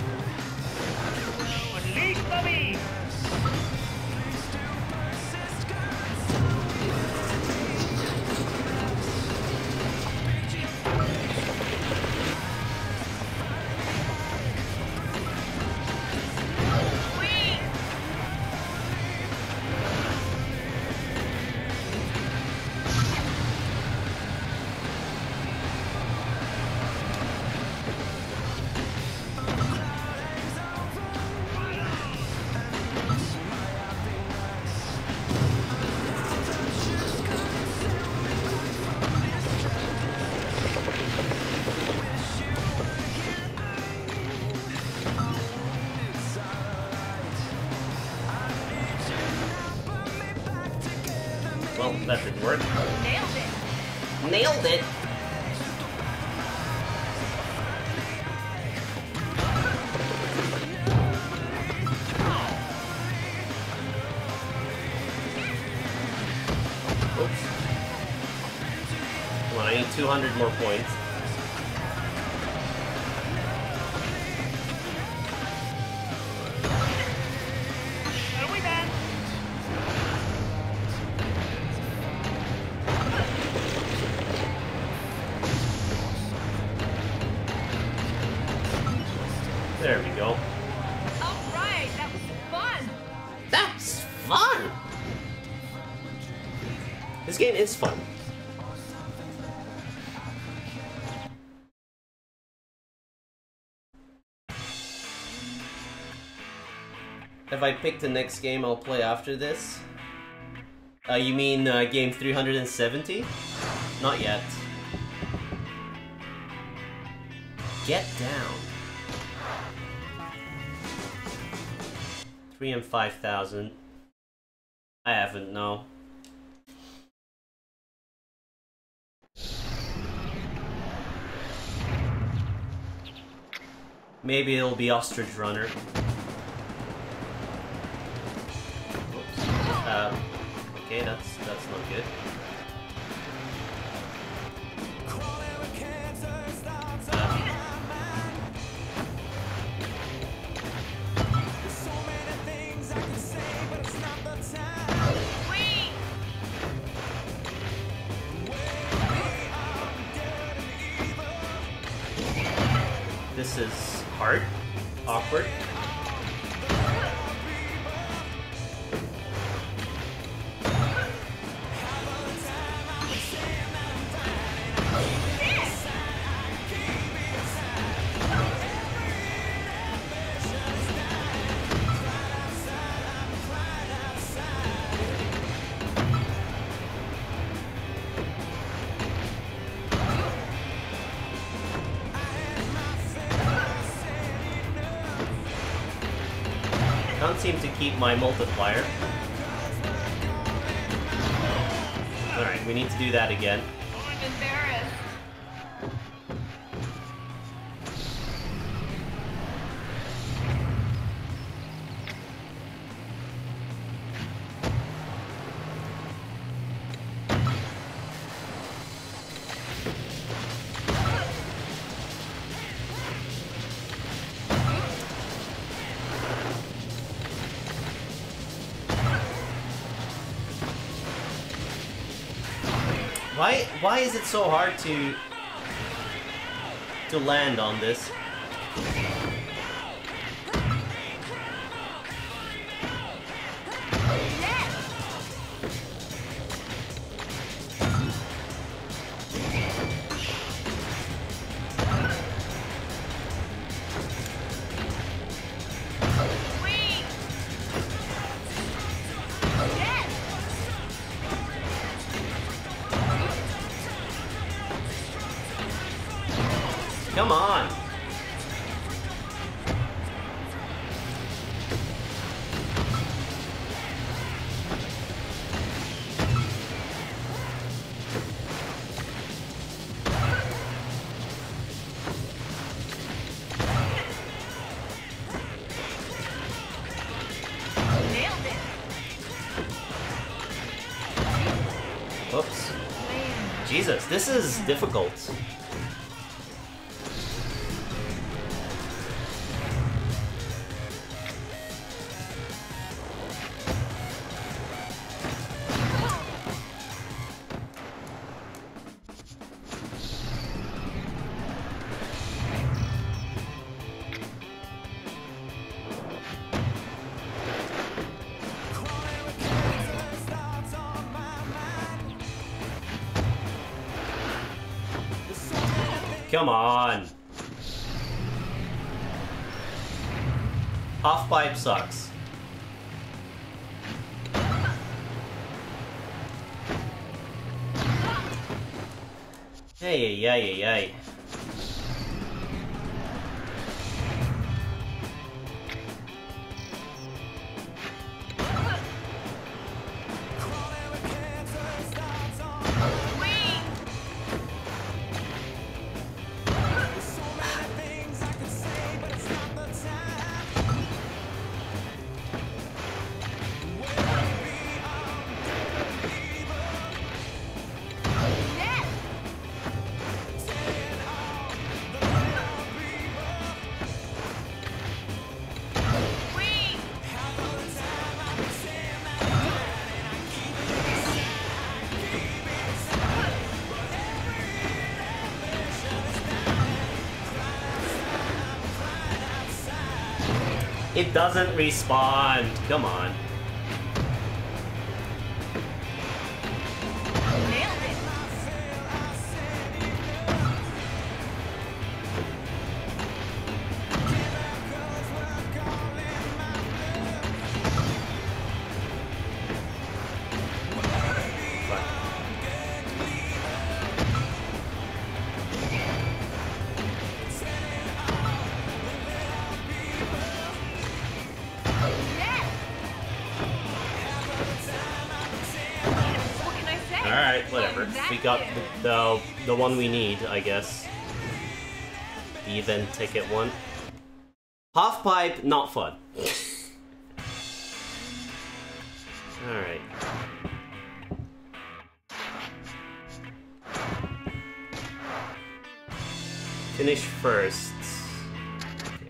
Speaker 1: Well, that didn't work.
Speaker 6: Nailed it.
Speaker 1: Nailed it! Oops. Come on, I need 200 more points. There we go.
Speaker 6: Alright, that was fun!
Speaker 1: That's fun! This game is fun. Have I picked the next game I'll play after this? You mean game 370? Not yet. Get down. 3 and 5,000. I haven't, no. Maybe it'll be Ostrich Runner. Oops. Okay, that's not good. This is hard, awkward. Can't seem to keep my multiplier. Alright, we need to do that again.
Speaker 6: I'm embarrassed.
Speaker 1: Why is it so hard to land on this? Come on! Whoops. Jesus, this is difficult. Come on! Half pipe sucks. Hey, yay, yay. It doesn't respawn. Come on.
Speaker 6: Nailed it.
Speaker 1: Alright, whatever. We got the one we need, I guess. The event ticket one. Half pipe, not fun. Alright. Finish first. Okay.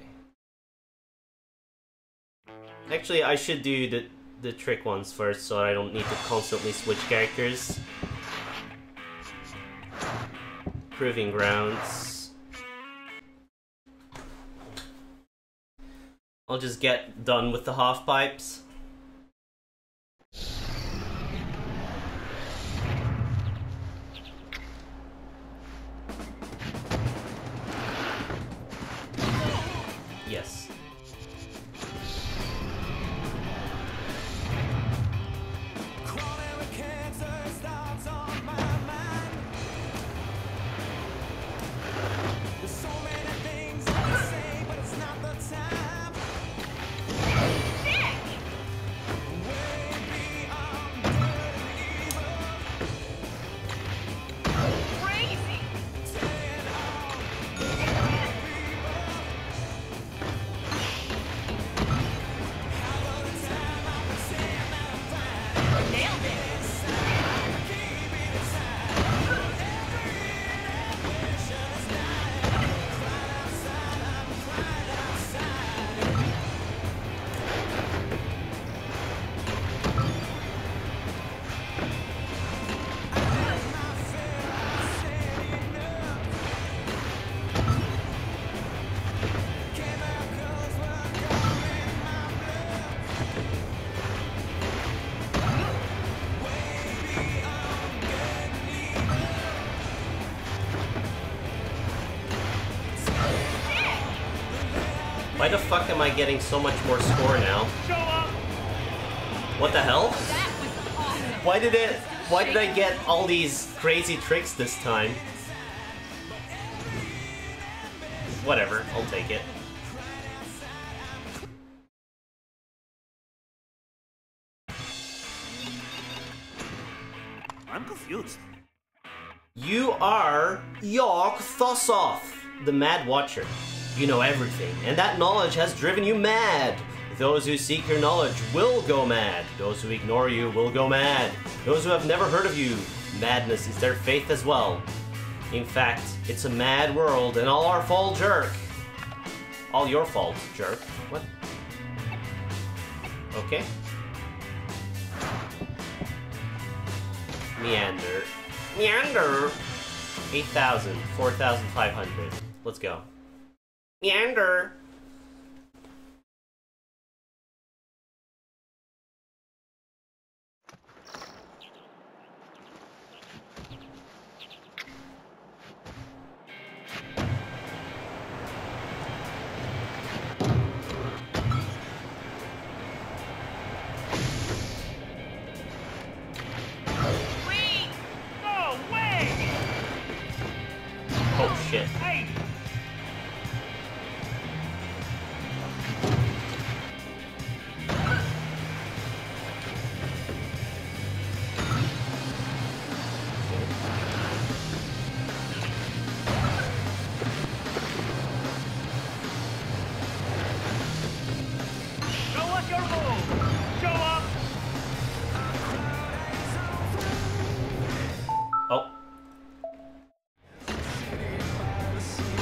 Speaker 1: Actually, I should do the trick ones first so I don't need to constantly switch characters. Proving grounds. I'll just get done with the half pipes. Yes. Why the fuck am I getting so much more score now? What the hell? Why did I get all these crazy tricks this time? Whatever, I'll take it.
Speaker 8: I'm confused.
Speaker 1: You are York Thossoth, the Mad Watcher. You know everything, and that knowledge has driven you mad. Those who seek your knowledge will go mad. Those who ignore you will go mad. Those who have never heard of you, madness is their faith as well. In fact, it's a mad world, and all our fault, jerk. All your fault, jerk. What? Okay. Meander. Meander! 8,000, 4,500. Let's go. Meander!
Speaker 5: Wait! No way!
Speaker 1: Oh shit.
Speaker 5: Hey! Show us your move! Show up!
Speaker 1: Oh.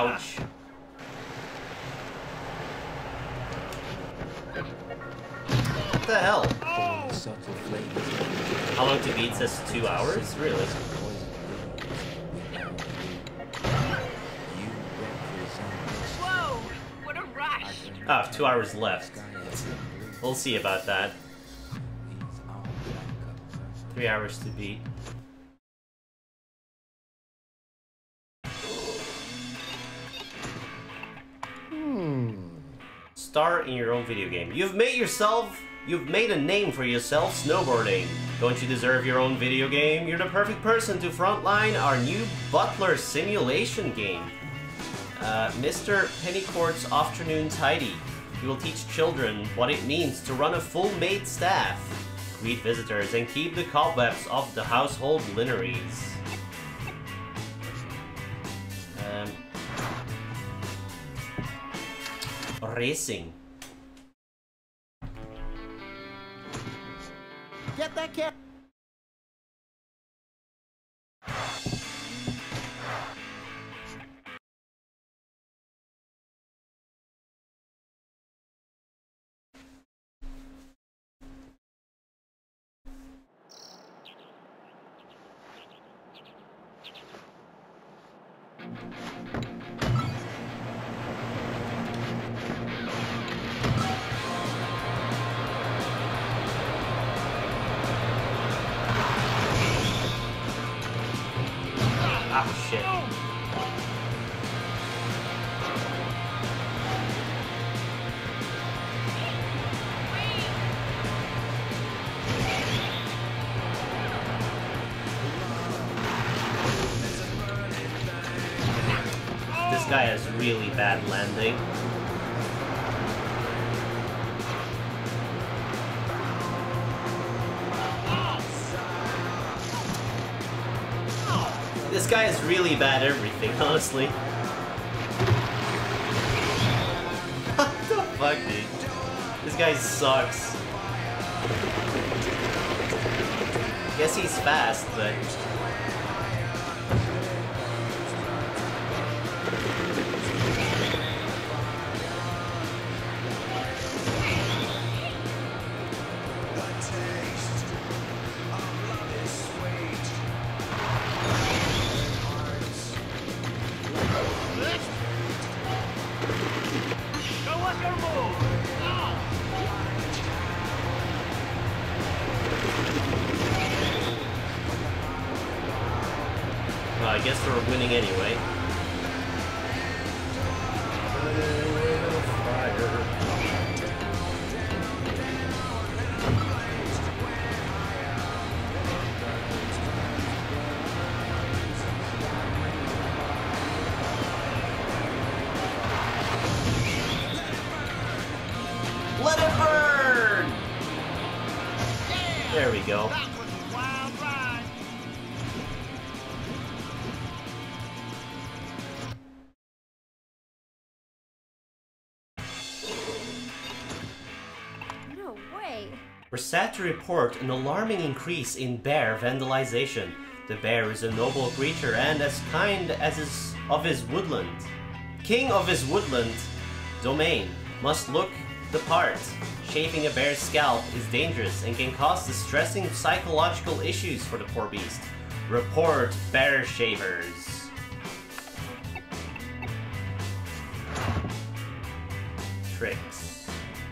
Speaker 1: Ouch. What the hell? How long to beat says 2 hours? Really?
Speaker 6: Whoa! What a rush!
Speaker 1: Ah, 2 hours left. We'll see about that. 3 hours to beat. Star in your own video game. You've made a name for yourself snowboarding. Don't you deserve your own video game? You're the perfect person to frontline our new Butler simulation game. Mr. Pennycourt's Afternoon Tidy. He will teach children what it means to run a full maid staff, greet visitors, and keep the cobwebs off the household linearies. Racing.
Speaker 2: Get that cat.
Speaker 1: Ah, shit. This guy has really bad landing. This guy is really bad at everything, honestly. What the fuck, dude? This guy sucks. Guess he's fast, but... Well, I guess we're winning anyway. Let it burn! There we go.
Speaker 3: No way.
Speaker 1: We're sad to report an alarming increase in bear vandalization. The bear is a noble creature and as kind as is of his woodland. King of his woodland domain must look the part. Shaving a bear's scalp is dangerous and can cause distressing psychological issues for the poor beast. Report bear shavers. Tricks.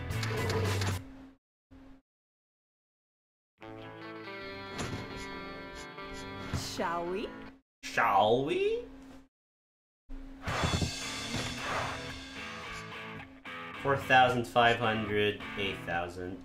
Speaker 7: Shall we?
Speaker 1: Shall we? 4,500, 8,000.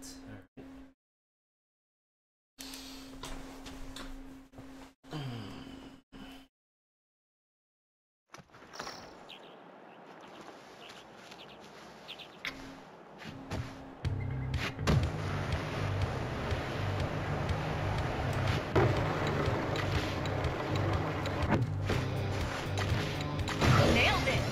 Speaker 6: Nailed it!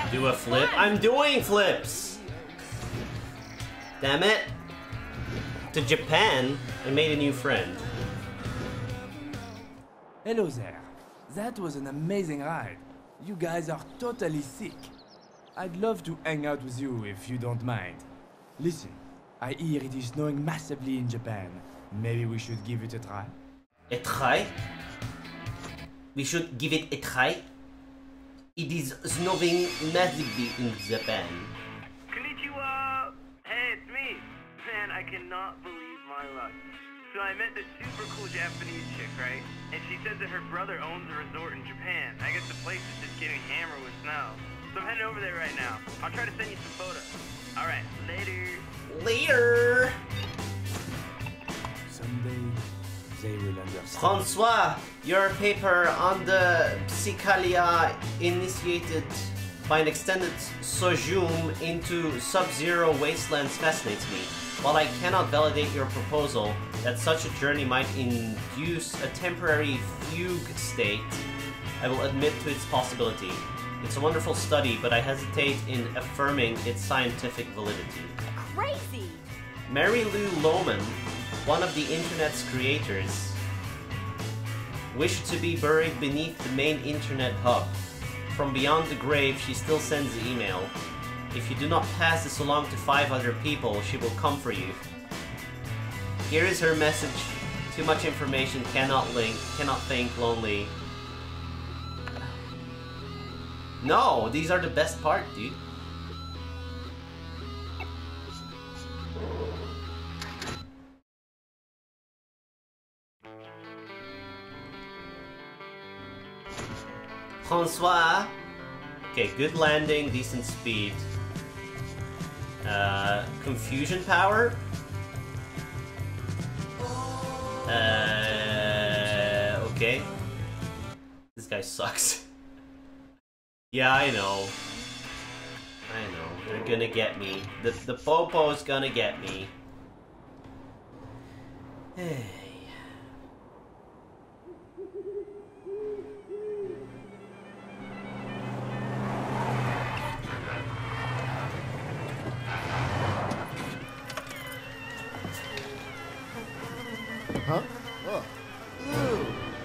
Speaker 1: Do a flip. I'm doing flips! Damn it! To Japan, I made a new friend.
Speaker 8: Hello there. That was an amazing ride. You guys are totally sick. I'd love to hang out with you if you don't mind. Listen, I hear it is snowing massively in Japan. Maybe we should give it a try?
Speaker 1: A try? We should give it a try? It is snowing massively in Japan.
Speaker 5: Konnichiwa! Hey, it's me! Man, I cannot believe my luck. So I met this super cool Japanese chick, right? And she said that her brother owns a resort in Japan. I guess the place is just getting hammered with snow. So I'm heading over there right now. I'll try to send you some photos. Alright, later.
Speaker 1: Later!
Speaker 8: Someday, they will understand.
Speaker 1: François, your paper on the Psychalia initiated by an extended sojourn into sub-zero wastelands fascinates me. While I cannot validate your proposal that such a journey might induce a temporary fugue state, I will admit to its possibility. It's a wonderful study, but I hesitate in affirming its scientific validity.
Speaker 6: Crazy!
Speaker 1: Mary Lou Lohman, one of the internet's creators, wished to be buried beneath the main internet hub. From beyond the grave, she still sends the email. If you do not pass this along to 5 other people, she will come for you. Here is her message. Too much information, cannot think, lonely. No, these are the best part, dude. François. Okay, good landing, decent speed. Confusion power? Okay. This guy sucks. Yeah, I know. They're gonna get me. The popo's gonna get me. Hey.
Speaker 2: Huh? Oh. Ooh.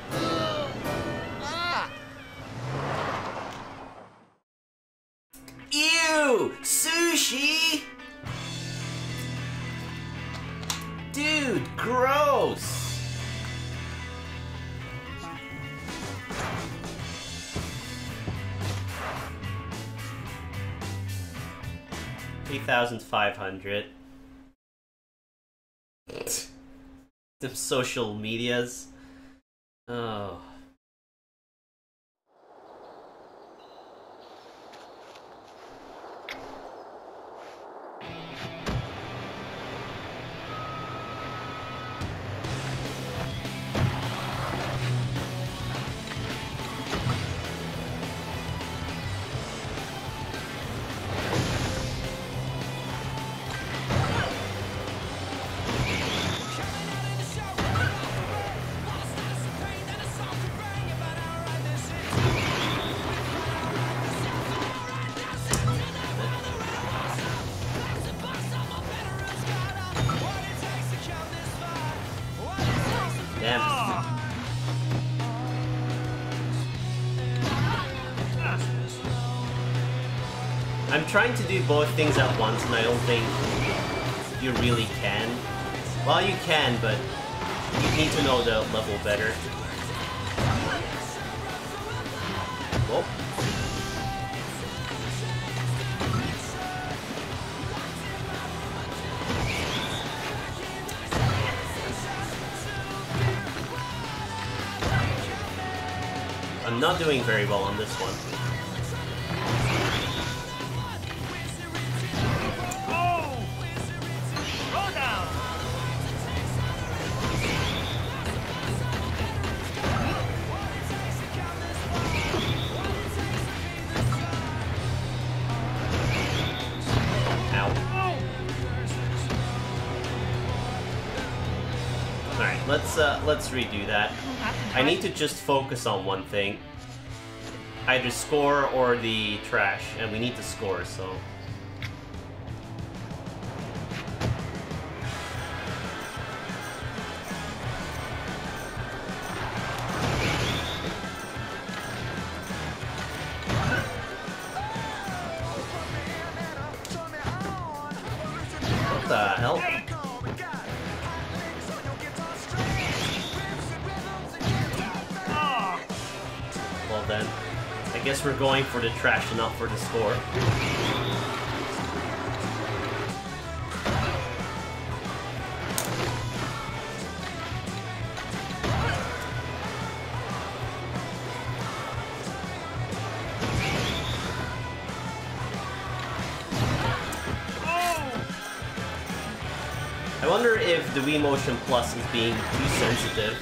Speaker 2: Ah!
Speaker 1: Ew! Sushi! Dude, gross! $3,500. The social medias. Oh. I'm trying to do both things at once, and I don't think you really can. Well, you can, but you need to know the level better. Whoa. I'm not doing very well on this one. Let's redo that. I need to just focus on one thing. either score or the trash, and we need to score, so... What the hell? Well then, I guess we're going for the trash and not for the score. I wonder if the Wii Motion Plus is being too sensitive.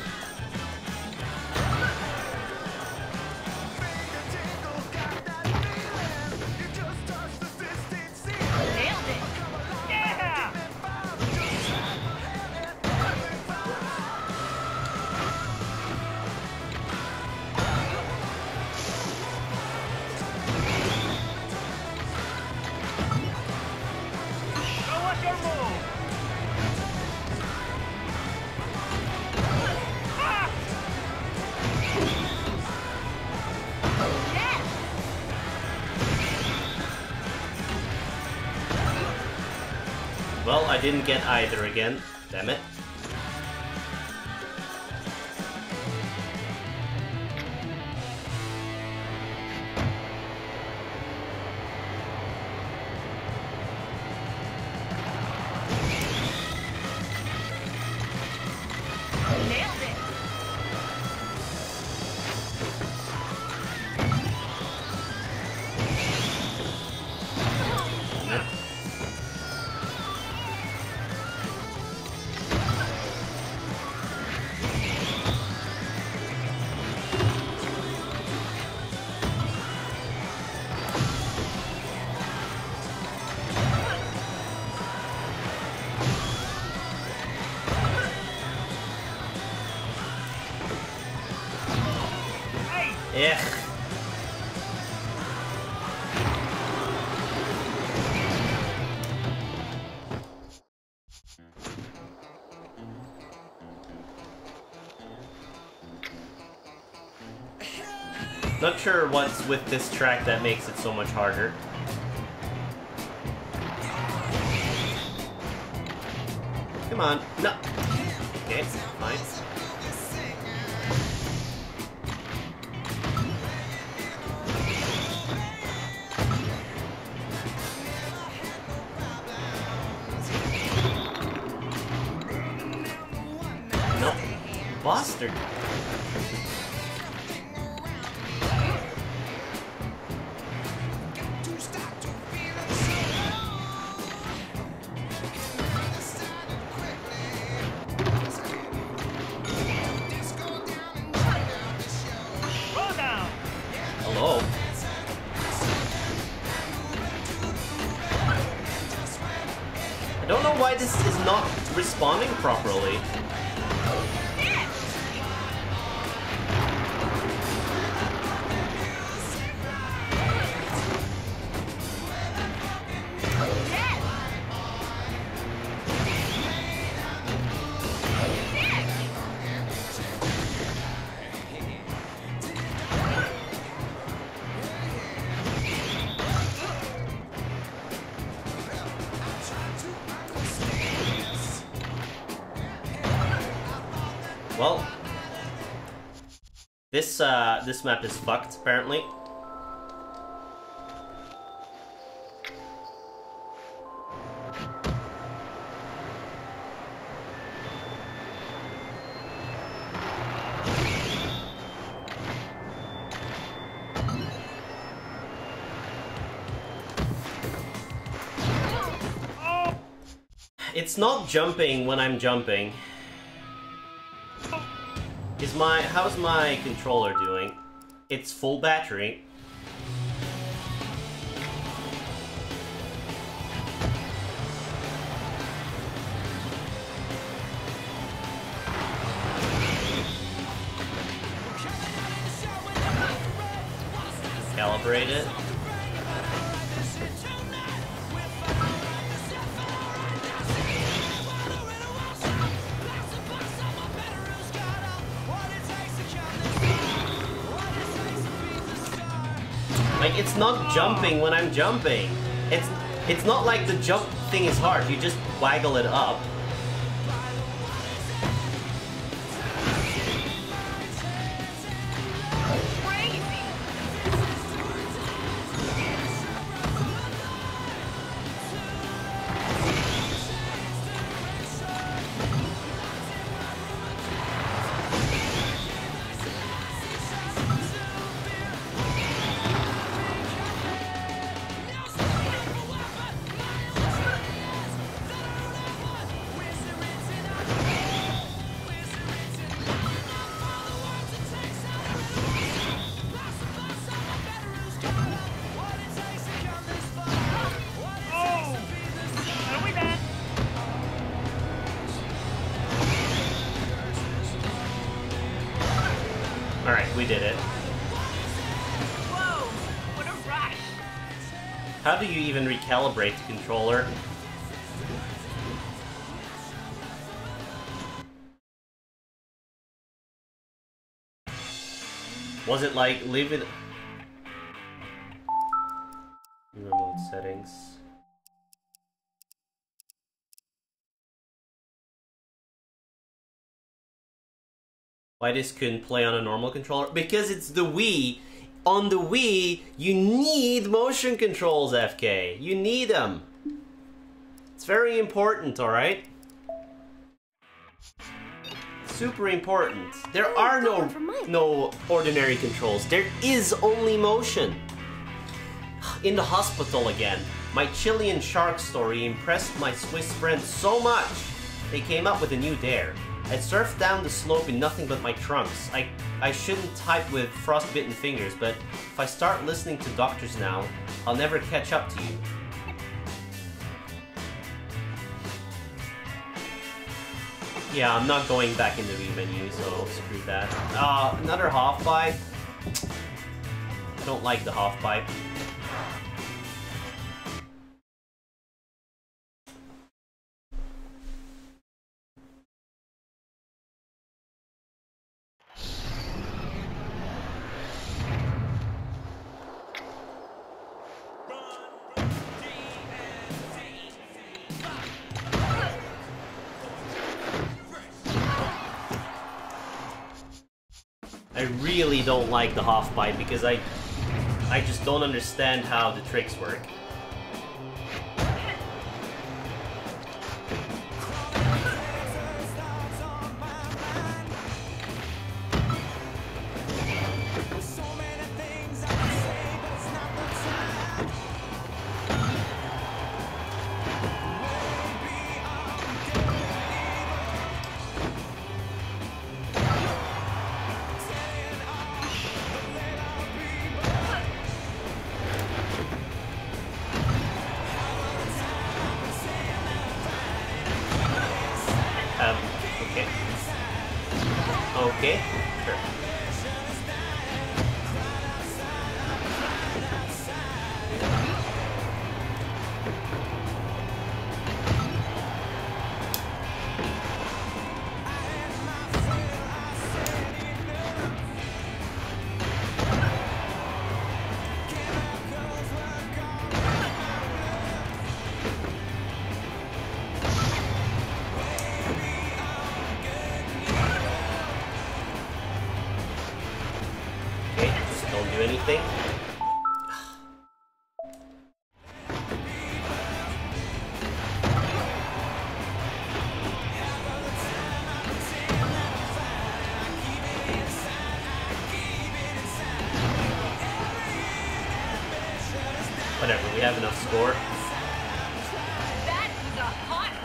Speaker 5: Nailed it! Yeah! Show us your move! Ah!
Speaker 6: Yes!
Speaker 1: Well, I didn't get either again. Damn it.
Speaker 6: Nailed it!
Speaker 1: Ugh. Not sure what's with this track that makes it so much harder. Come on, no. Okay, fine. No, bastard.
Speaker 5: Roll down!
Speaker 1: Hello. I don't know why this is not responding properly. Well, this map is fucked, apparently. It's not jumping when I'm jumping. How's my controller doing? It's full battery. recalibrate it. Like, it's not jumping when I'm jumping. It's not like the jump thing is hard. You just waggle it up. We did it.
Speaker 6: Whoa, what a rush.
Speaker 1: How do you even recalibrate the controller? Was it like leave it remote settings? Why this couldn't play on a normal controller? Because it's the Wii. On the Wii, you need motion controls, FK. You need them. It's very important, alright? Super important. There are no ordinary controls. There is only motion. In the hospital again. My Chilean shark story impressed my Swiss friends so much. They came up with a new dare. I'd surf down the slope in nothing but my trunks. I shouldn't type with frostbitten fingers, but if I start listening to doctors now, I'll never catch up to you. Yeah, I'm not going back in the Wii menu, so screw that. Another half pipe. I don't like the half pipe. I really don't like the half pipe because I just don't understand how the tricks work. Okay, sure. Anything? Whatever, we have enough score.
Speaker 6: That was a hot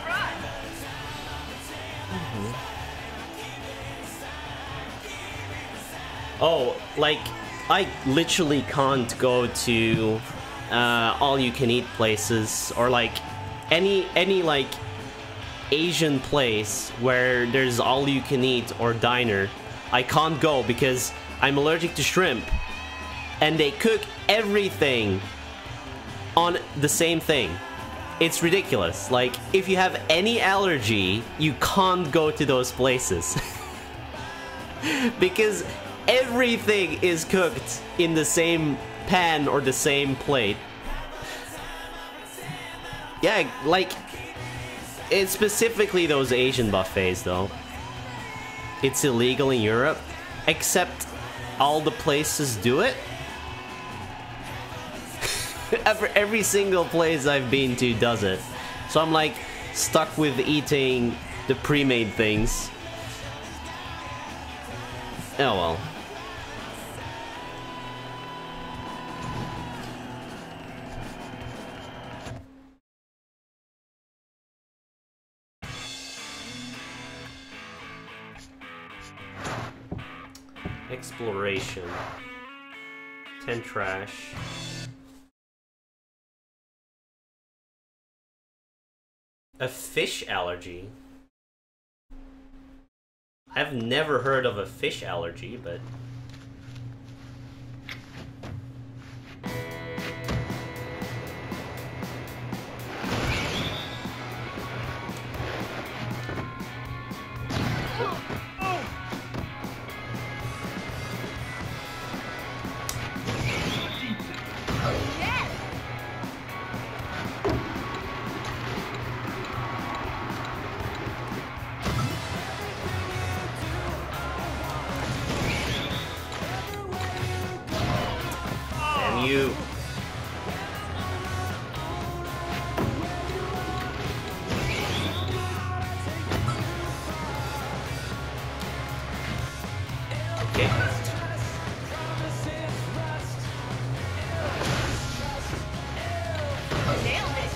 Speaker 6: run.
Speaker 1: Oh, like, I literally can't go to all-you-can-eat places or like any like Asian place where there's all-you-can-eat or diner. I can't go because I'm allergic to shrimp. and they cook everything on the same thing. It's ridiculous. Like, if you have any allergy, you can't go to those places. Because everything is cooked in the same pan or the same plate. Yeah, like, it's specifically those Asian buffets, though. It's illegal in Europe, except all the places do it. Every single place I've been to does it. So I'm like stuck with eating the pre-made things. Oh well. Exploration. 10 trash. A fish allergy? I've never heard of a fish allergy, but... you. Okay.
Speaker 6: Nailed it.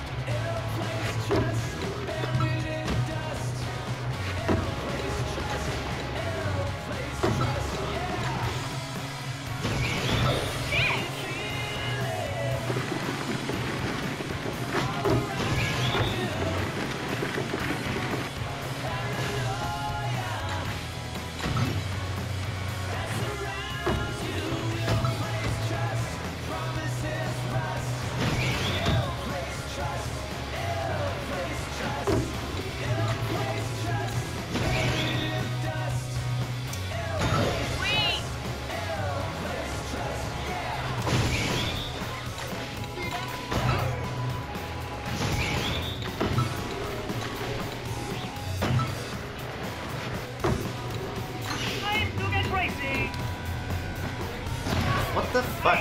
Speaker 1: What the fuck?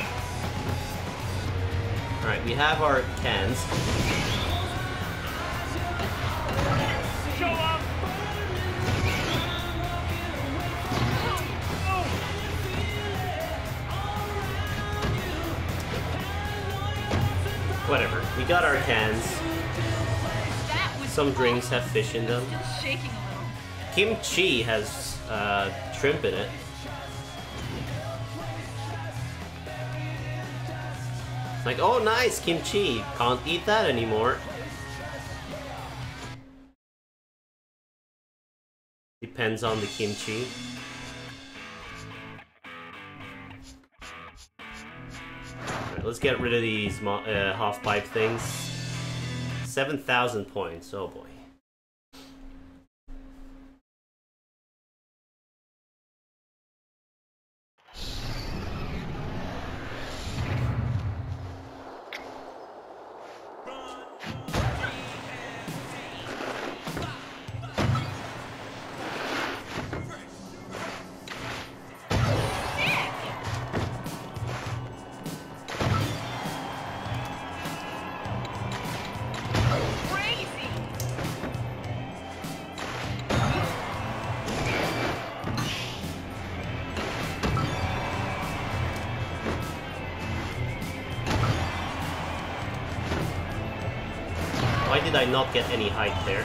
Speaker 1: Alright, we have our cans.
Speaker 5: Show up!
Speaker 1: Whatever, we got our cans. Some drinks have fish in them.
Speaker 6: Still shaking a little.
Speaker 1: Kimchi has shrimp in it. It's like, oh nice, kimchi. Can't eat that anymore. Depends on the kimchi. Alright, let's get rid of these half-pipe things. 7,000 points, oh boy. Why did I not get any height there?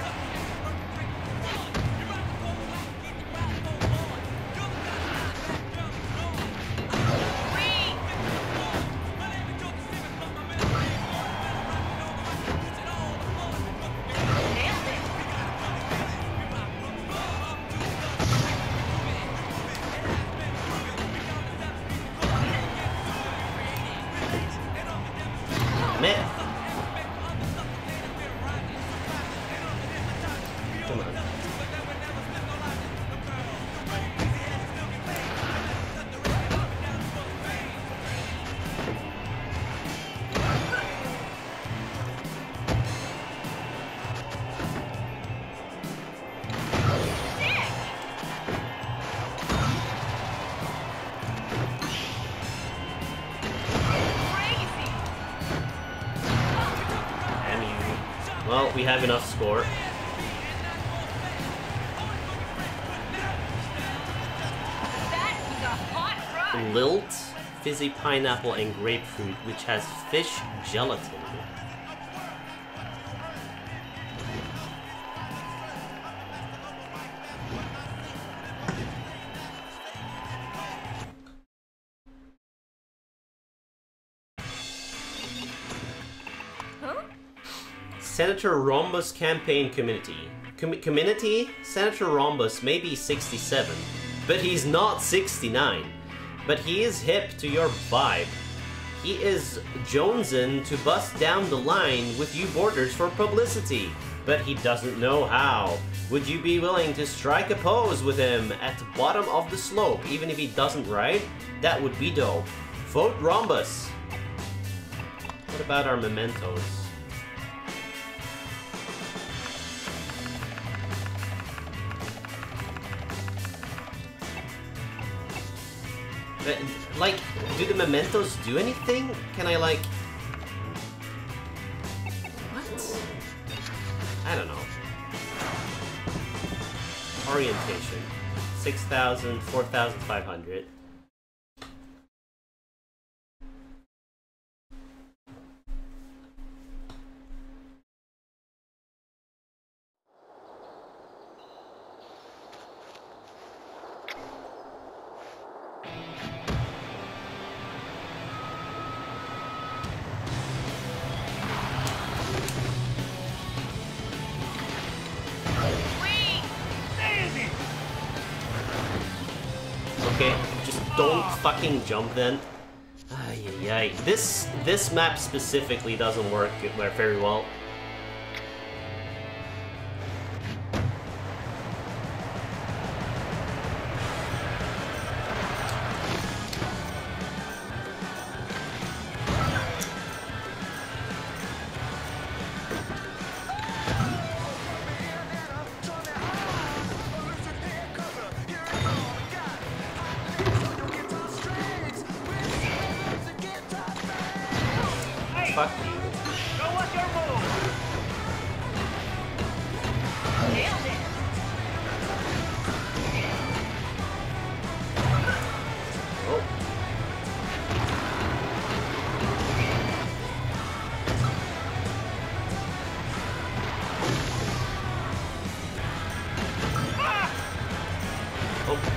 Speaker 1: Damn it. Come on. Well, we have enough score.
Speaker 6: That was a hot ride.
Speaker 1: Lilt, fizzy pineapple, and grapefruit, which has fish gelatin. Senator Rhombus campaign community. Community? Senator Rhombus may be 67, but he's not 69. But he is hip to your vibe. He is jonesing to bust down the line with you boarders for publicity, but he doesn't know how. Would you be willing to strike a pose with him at the bottom of the slope, even if he doesn't ride? That would be dope. Vote Rhombus. What about our mementos? Like, do the mementos do anything? Can I, like... What? I don't know. Orientation. 6,000, 4,500. Okay, just don't fucking jump then. Ay, ay, ay. This map specifically doesn't work very well. Fuck you.
Speaker 5: Show us your move.
Speaker 6: Nailed it.
Speaker 1: Oh. Oh.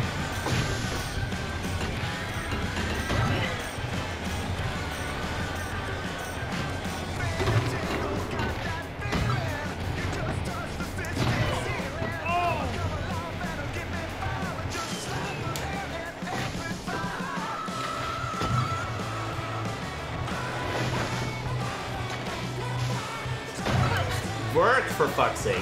Speaker 1: Work, for fuck's sake.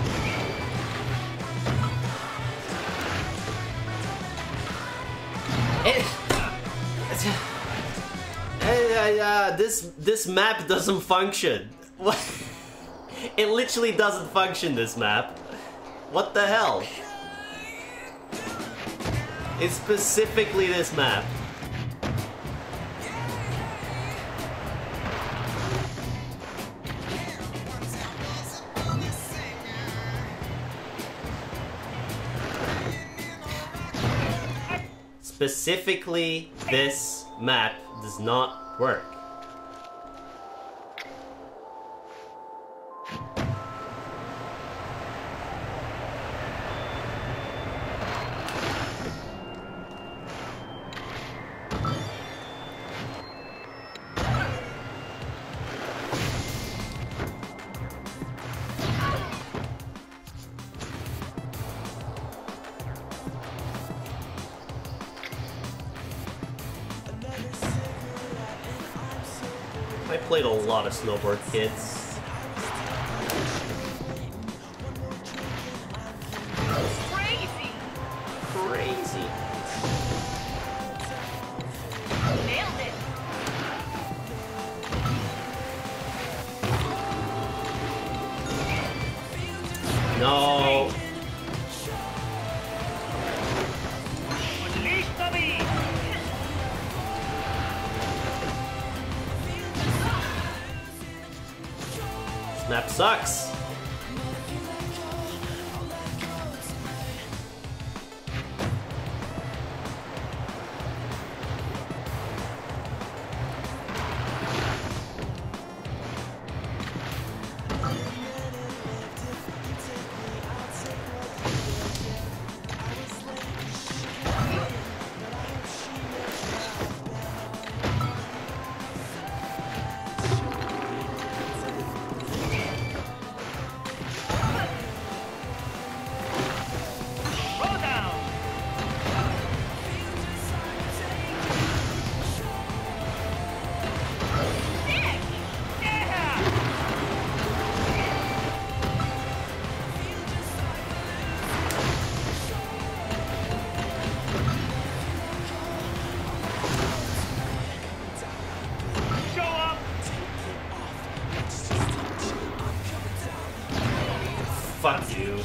Speaker 1: This map doesn't function. What? It literally doesn't function, this map. What the hell? It's specifically this map. Specifically, this map does not work. played a lot of Snowboard Kids.
Speaker 6: Crazy!
Speaker 1: Crazy.
Speaker 6: Nailed it!
Speaker 1: No.
Speaker 5: Unleash the beast!
Speaker 1: This map sucks.
Speaker 5: Roll down!
Speaker 6: Sick!
Speaker 5: Yeah! Show up!
Speaker 1: Fuck you.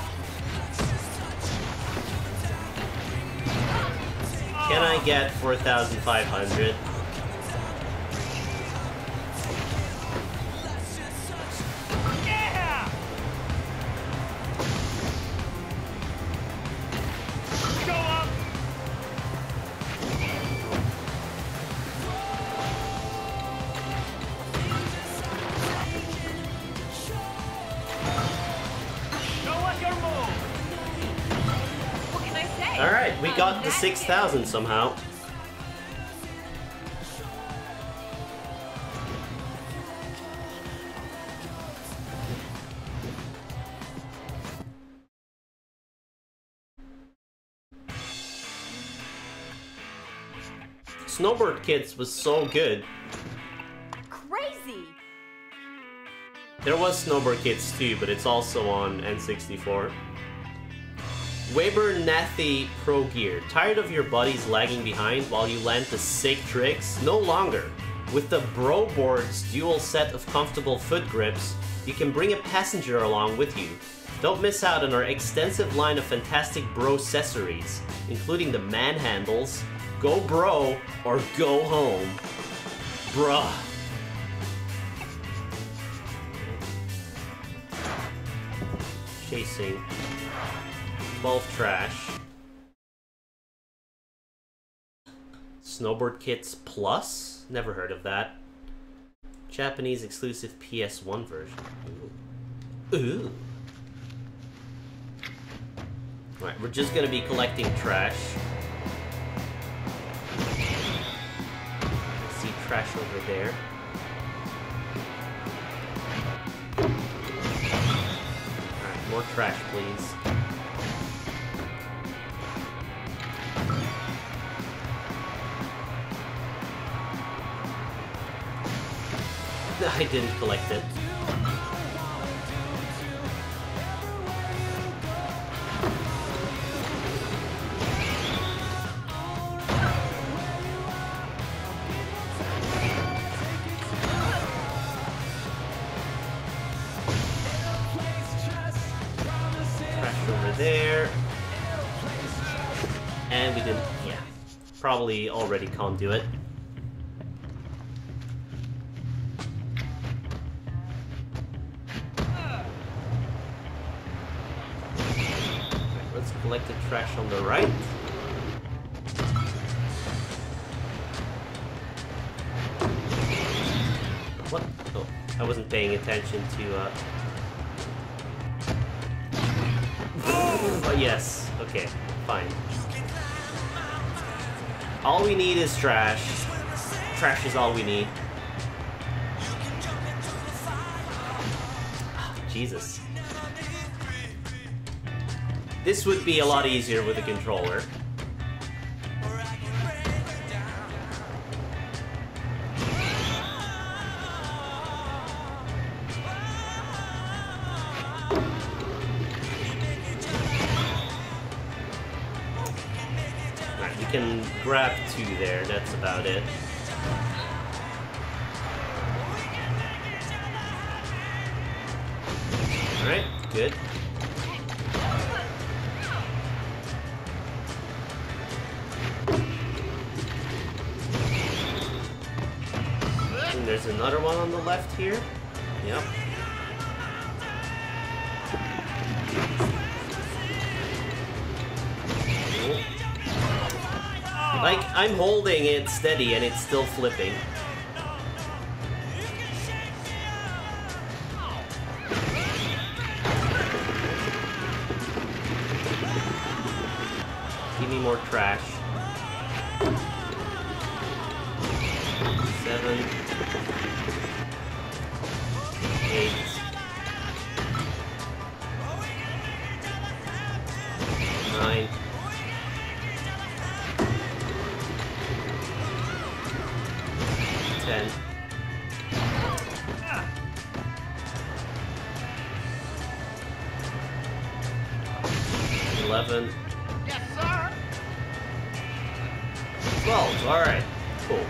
Speaker 1: Can I get 4,500?
Speaker 5: Yeah! Show up! Show us your move!
Speaker 6: What can I say?
Speaker 1: Alright, we got the
Speaker 6: That's
Speaker 1: 6,000 somehow. Snowboard Kids was so good.
Speaker 3: Crazy!
Speaker 1: There was Snowboard Kids too, but it's also on N64. Weber Nathy Pro Gear. Tired of your buddies lagging behind while you land the sick tricks? No longer. With the Bro Board's dual set of comfortable foot grips, you can bring a passenger along with you. Don't miss out on our extensive line of fantastic bro accessories, including the man handles, Go Bro or Go Home. Bruh. Chasing. 12 trash. Snowboard Kits Plus? Never heard of that. Japanese exclusive PS1 version. Ooh. Ooh. Alright, we're just gonna be collecting trash. I see trash over there. Alright, more trash, please. I didn't collect it. Trash over there. And we didn't, yeah. Probably already can't do it. Let's collect the trash on the right. What? Oh, I wasn't paying attention to, Oh, yes. Okay, fine. All we need is trash. Trash is all we need. Oh, Jesus. This would be a lot easier with a controller. can grab 2 there, that's about it. Alright, good. And there's another one on the left here. Yep. Like, I'm holding it steady and it's still flipping. Give me more trash. 7, 8, 9. 10. 11.
Speaker 4: Yes, sir.
Speaker 1: 12. Alright. Cool.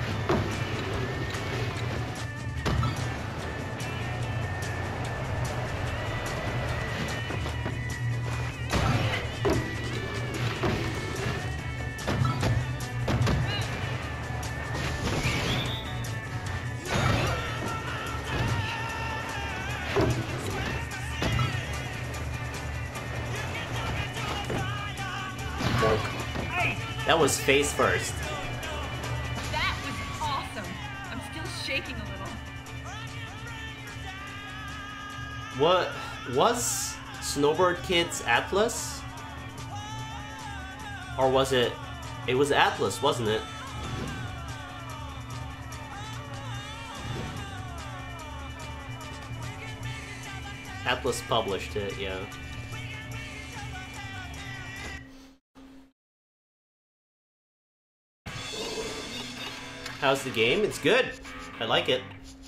Speaker 1: That was face first.
Speaker 9: That was awesome. I'm still shaking a little.
Speaker 1: What was Snowboard Kids Atlas? Or was it? It was Atlas, wasn't it? Atlas published it, yeah. How's the game? It's good. I like it.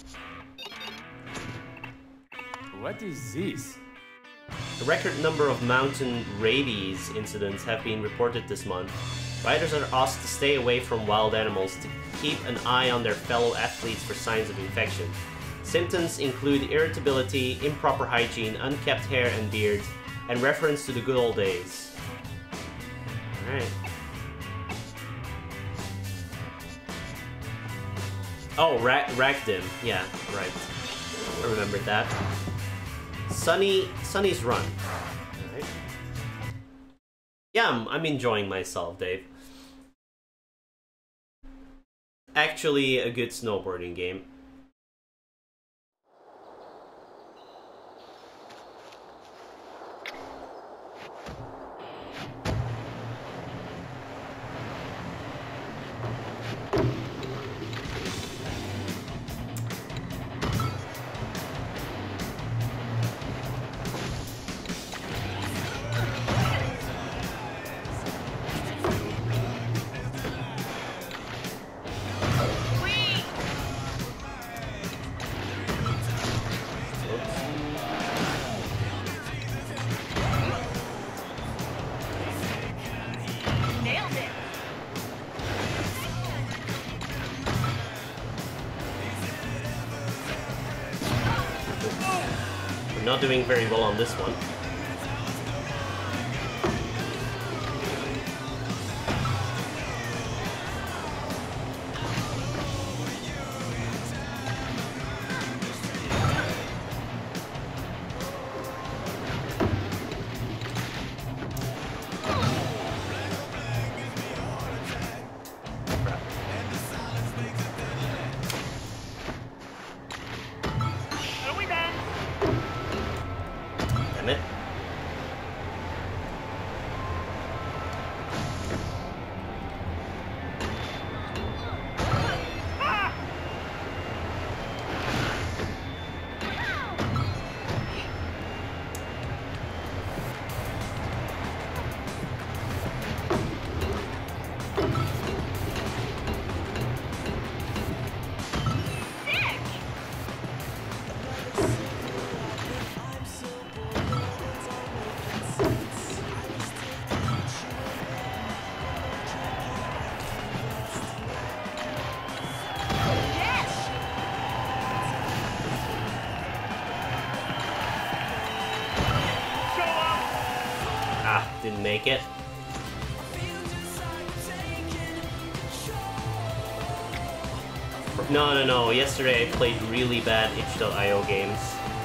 Speaker 8: What is this?
Speaker 1: A record number of mountain rabies incidents have been reported this month. Riders are asked to stay away from wild animals to keep an eye on their fellow athletes for signs of infection. Symptoms include irritability, improper hygiene, unkept hair and beard, and reference to the good old days. Alright. Oh, Ragdim. Yeah, right. I remembered that. Sunny's Run. Alright. Yeah, I'm enjoying myself, Dave. Actually, a good snowboarding game. Not doing very well on this one. Damn it. Didn't make it. No. Yesterday I played really bad itch.io games.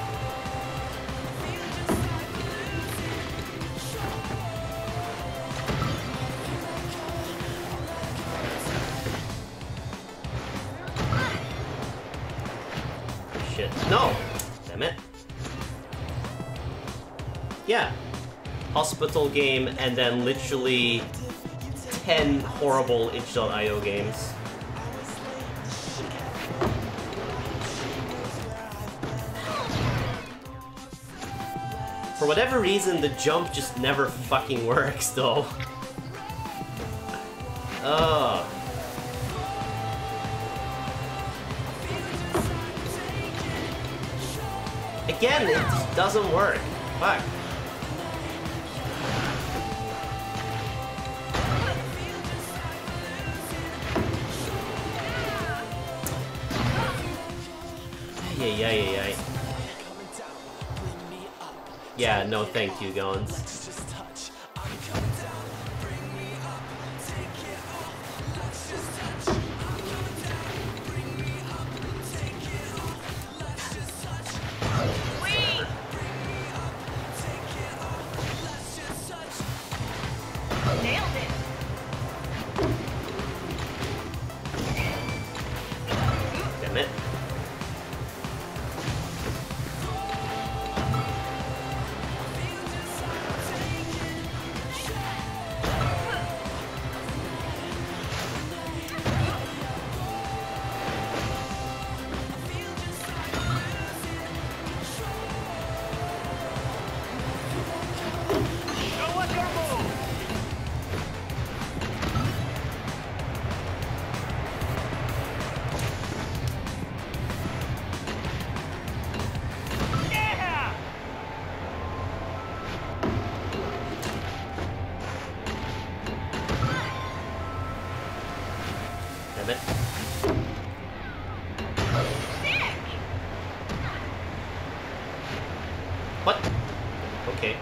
Speaker 1: Shit. No! Damn it. Yeah. Hospital game and then literally 10 horrible itch.io games. For whatever reason, the jump just never fucking works, though. Ugh. Again, it just doesn't work. Fuck. Yeah. Yeah, no thank you, Gons.
Speaker 6: Nailed it.
Speaker 1: Damn it. Damn it. What? Okay.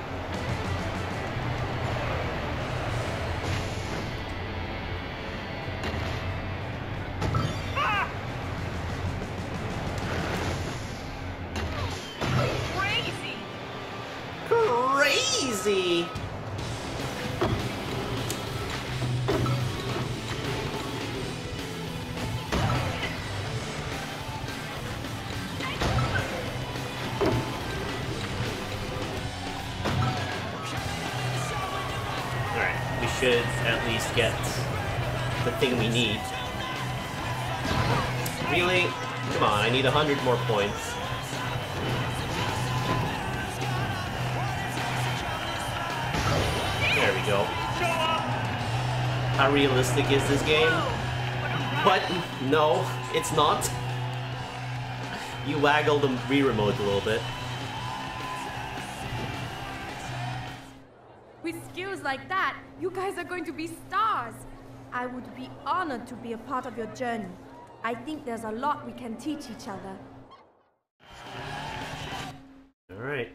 Speaker 1: Crazy! Should at least get the thing we need. Really? Come on, I need 100 more points. There we go. How realistic is this game? What? No, it's not. You waggle the Wii remote a little bit.
Speaker 10: With skills like that, you guys are going to be stars. I would be honored to be a part of your journey. I think there's a lot we can teach each other.
Speaker 1: All right.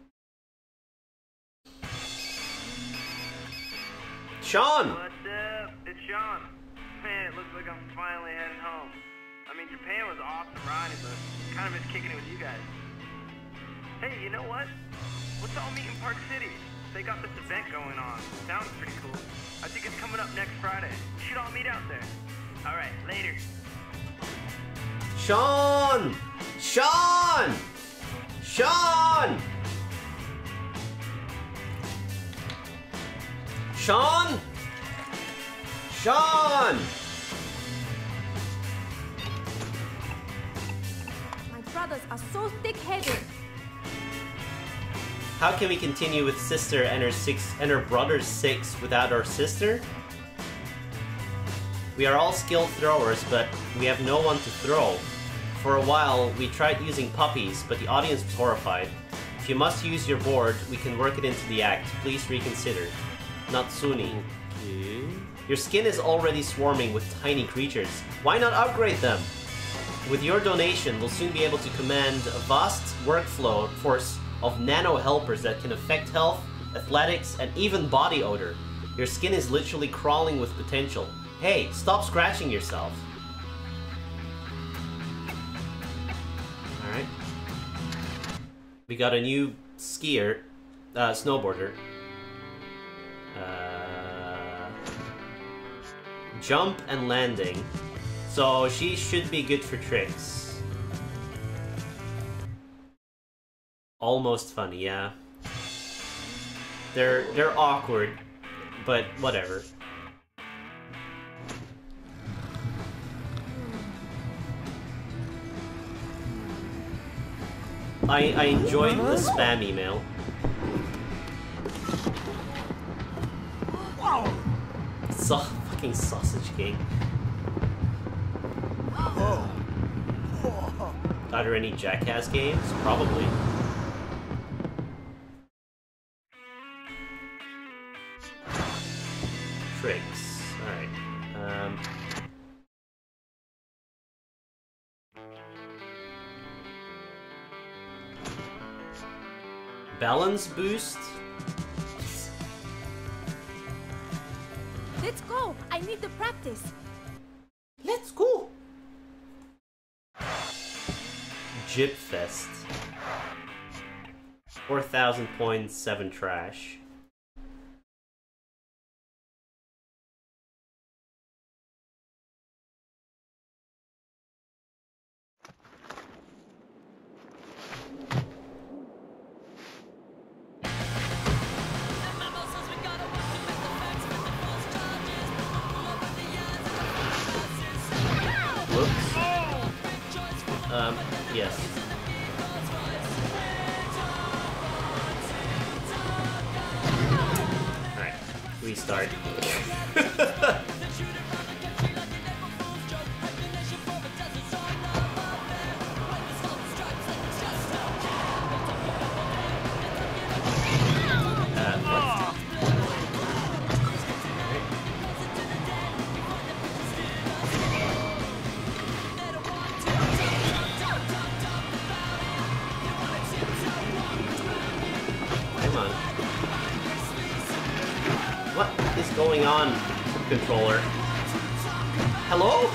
Speaker 1: Shaun!
Speaker 5: What's up? It's Shaun. Man, it looks like I'm finally heading home. I mean, Japan was awesome riding, but kind of miss kicking it with you guys. Hey, you know what? Let's all meet in Park City. They got this event going on. Sounds pretty cool. I think it's coming up next Friday. We should all meet out there. All right, later.
Speaker 1: Shaun! Shaun! Shaun! Shaun! Shaun!
Speaker 10: My brothers are so thick-headed.
Speaker 1: How can we continue with sister and her brother's 6 without our sister? We are all skilled throwers, but we have no one to throw. For a while, we tried using puppies, but the audience was horrified. If you must use your board, we can work it into the act. Please reconsider. Natsuni. Okay. Your skin is already swarming with tiny creatures. Why not upgrade them? With your donation, we'll soon be able to command a vast workflow force of nano helpers that can affect health athletics, and even body odor. Your skin is literally crawling with potential. Hey, stop scratching yourself. Alright. We got a new skier, snowboarder. Jump and landing. So she should be good for tricks. Almost funny, yeah. They're awkward, but whatever. I enjoyed the spam email. Fucking sausage king. Are there any Jackass games? Probably. Tricks. Alright. Balance boost?
Speaker 10: Let's go! I need the practice!
Speaker 1: Let's go! Jib Fest. 4,000 points, 7 trash. Yes. Alright, restart. Going on, controller? Hello?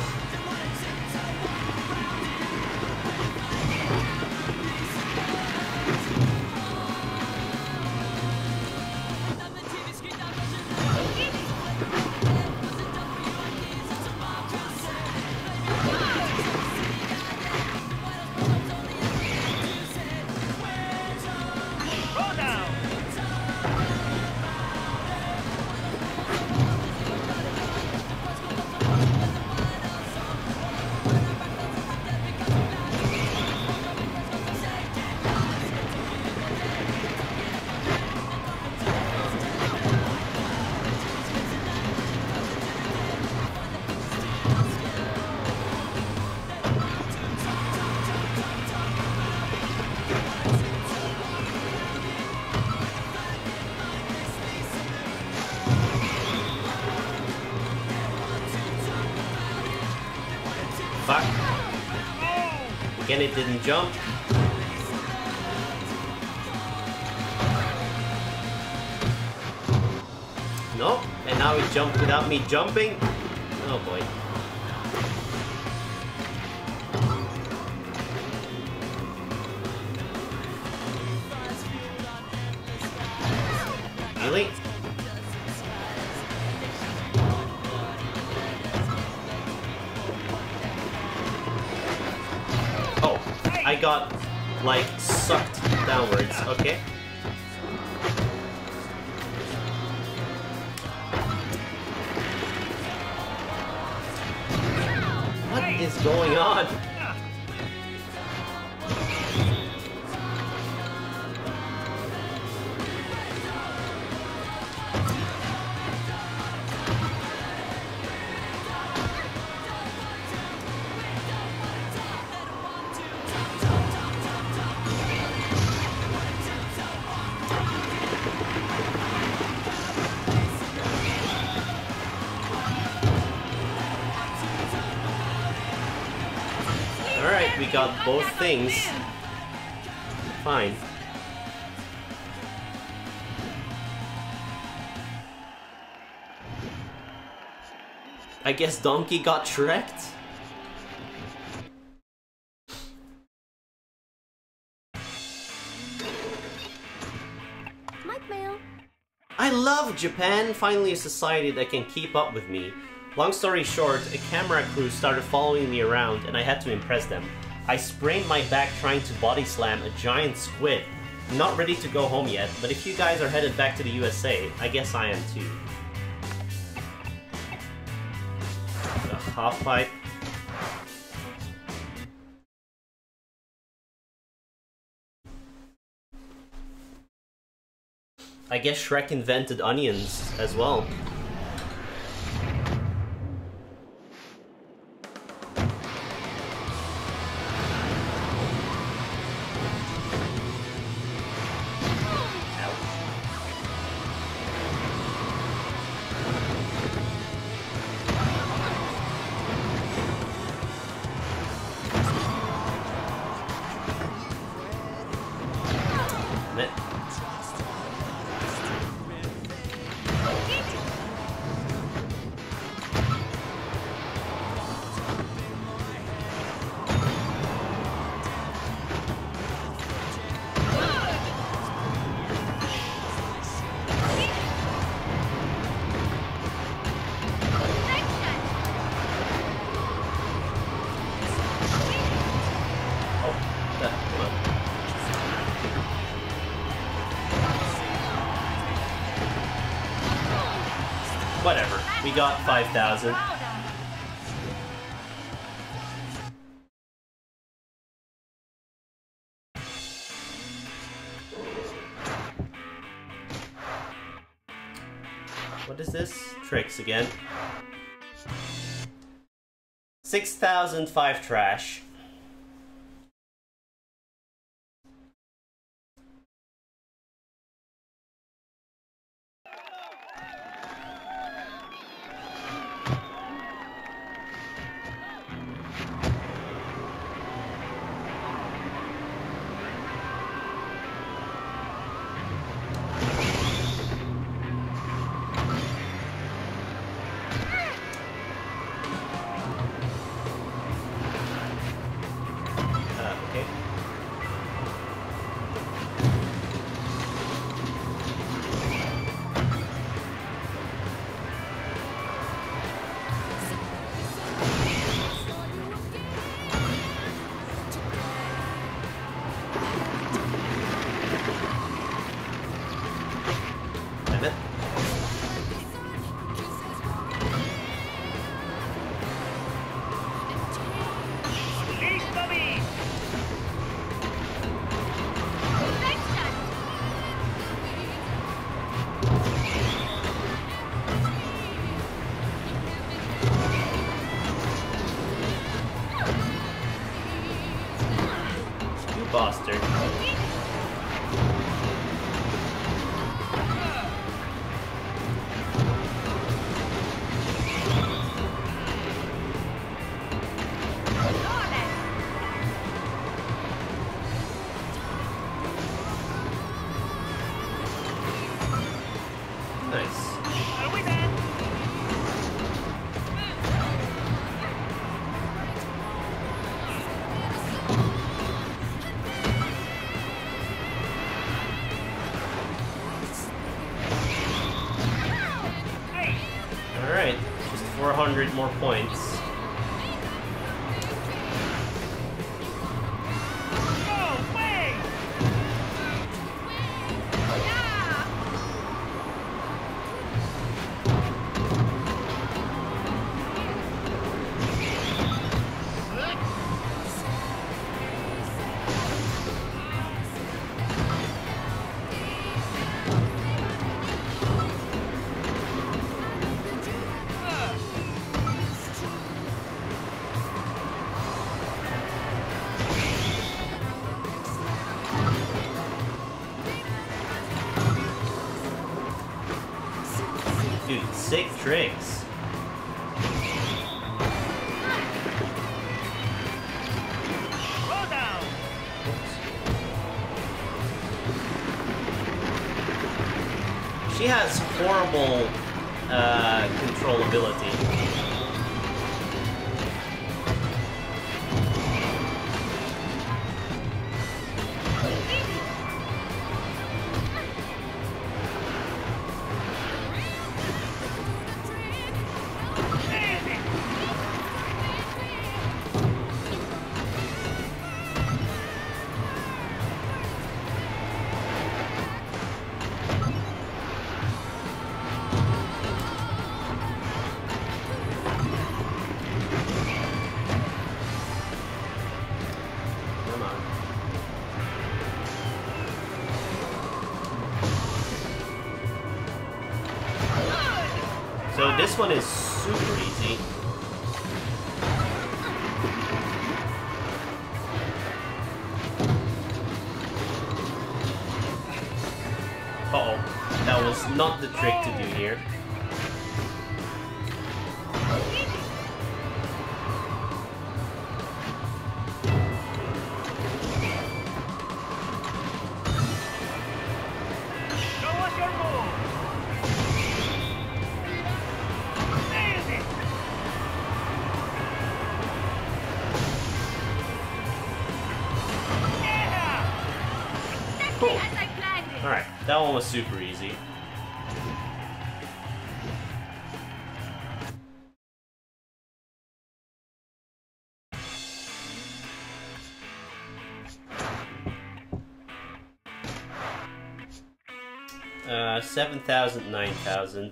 Speaker 1: Fuck. Again, it didn't jump. No, and now it jumped without me jumping. Oh boy. Really? I got, like, sucked downwards, okay? What is going on? Alright, we got both things. Fine. I guess Donkey got Shrek'd?
Speaker 3: Mike mail.
Speaker 1: I love Japan! Finally a society that can keep up with me. Long story short, a camera crew started following me around and I had to impress them. I sprained my back trying to body slam a giant squid. I'm not ready to go home yet, but if you guys are headed back to the USA, I guess I am too. A half pipe. I guess Shrek invented onions as well. Whatever, we got 5,000. What is this? Tricks again. 6,005 trash. Bastard. Alright, just 400 more points. Dude, 6 tricks.
Speaker 4: Roll down.
Speaker 1: She has horrible controllability. So this one is super easy. Uh-oh, that was not the trick to do here. Cool. Alright, that one was super easy. . 7,000, 9,000.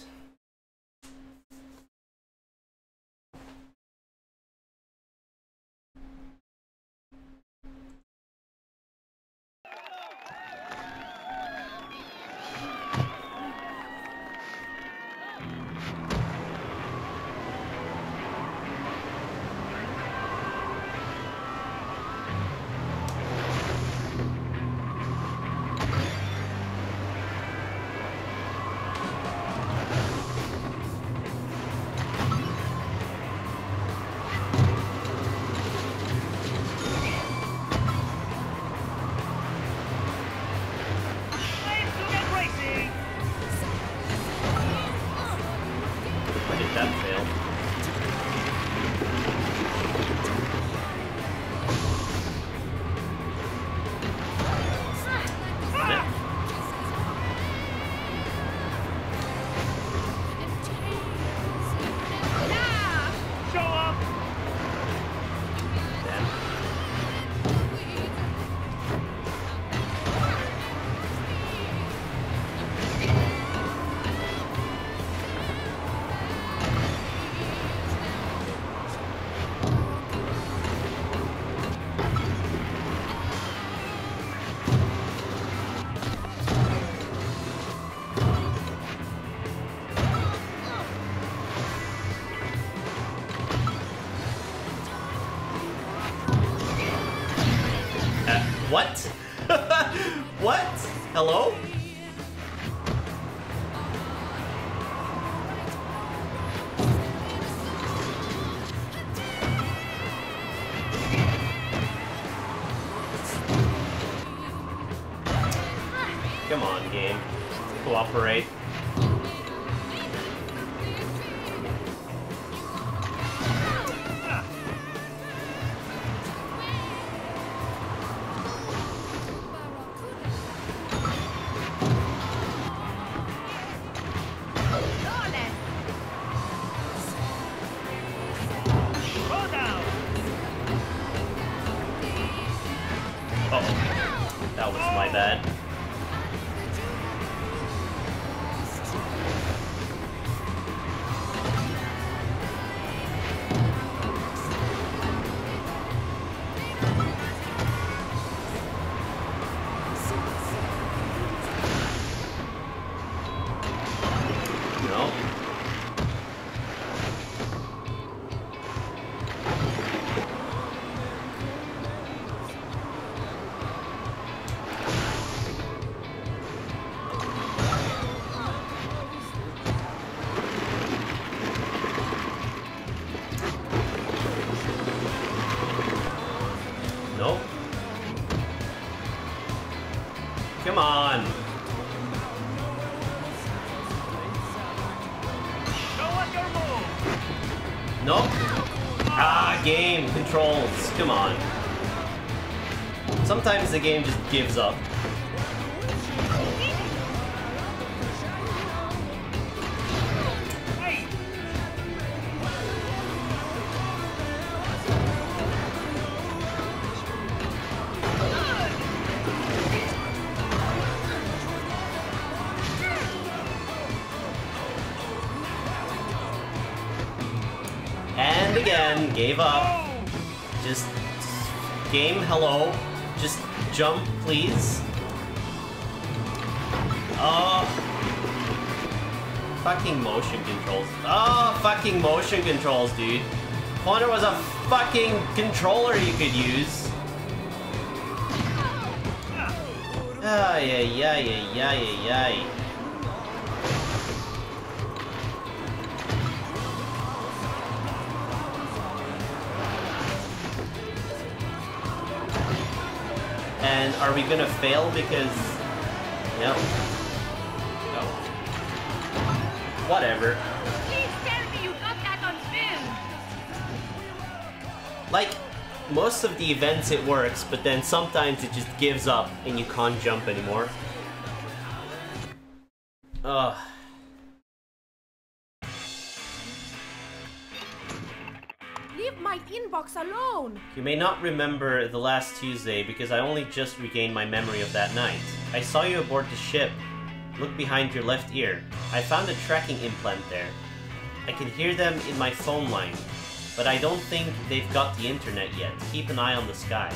Speaker 1: What? What? Hello? Come on, game. Cooperate. Uh-oh. That was my bad. Nope. Come on. Nope. Ah, game controls. Come on. Sometimes the game just gives up. And again, gave up. Just game, hello. Just jump, please. Oh. fucking motion controls. Oh, fucking motion controls, dude. If only there was a fucking controller you could use. Ay, ay, ay, ay, ay, ay. And are we gonna fail because... Yep. No. Whatever.
Speaker 6: Please tell me you got that on film.
Speaker 1: Like, most of the events it works, but then sometimes it just gives up and you can't jump anymore. Ugh.
Speaker 10: Leave my inbox alone!
Speaker 1: You may not remember the last Tuesday because I only just regained my memory of that night. I saw you aboard the ship. Look behind your left ear. I found a tracking implant there. I can hear them in my phone line, but I don't think they've got the internet yet. Keep an eye on the sky.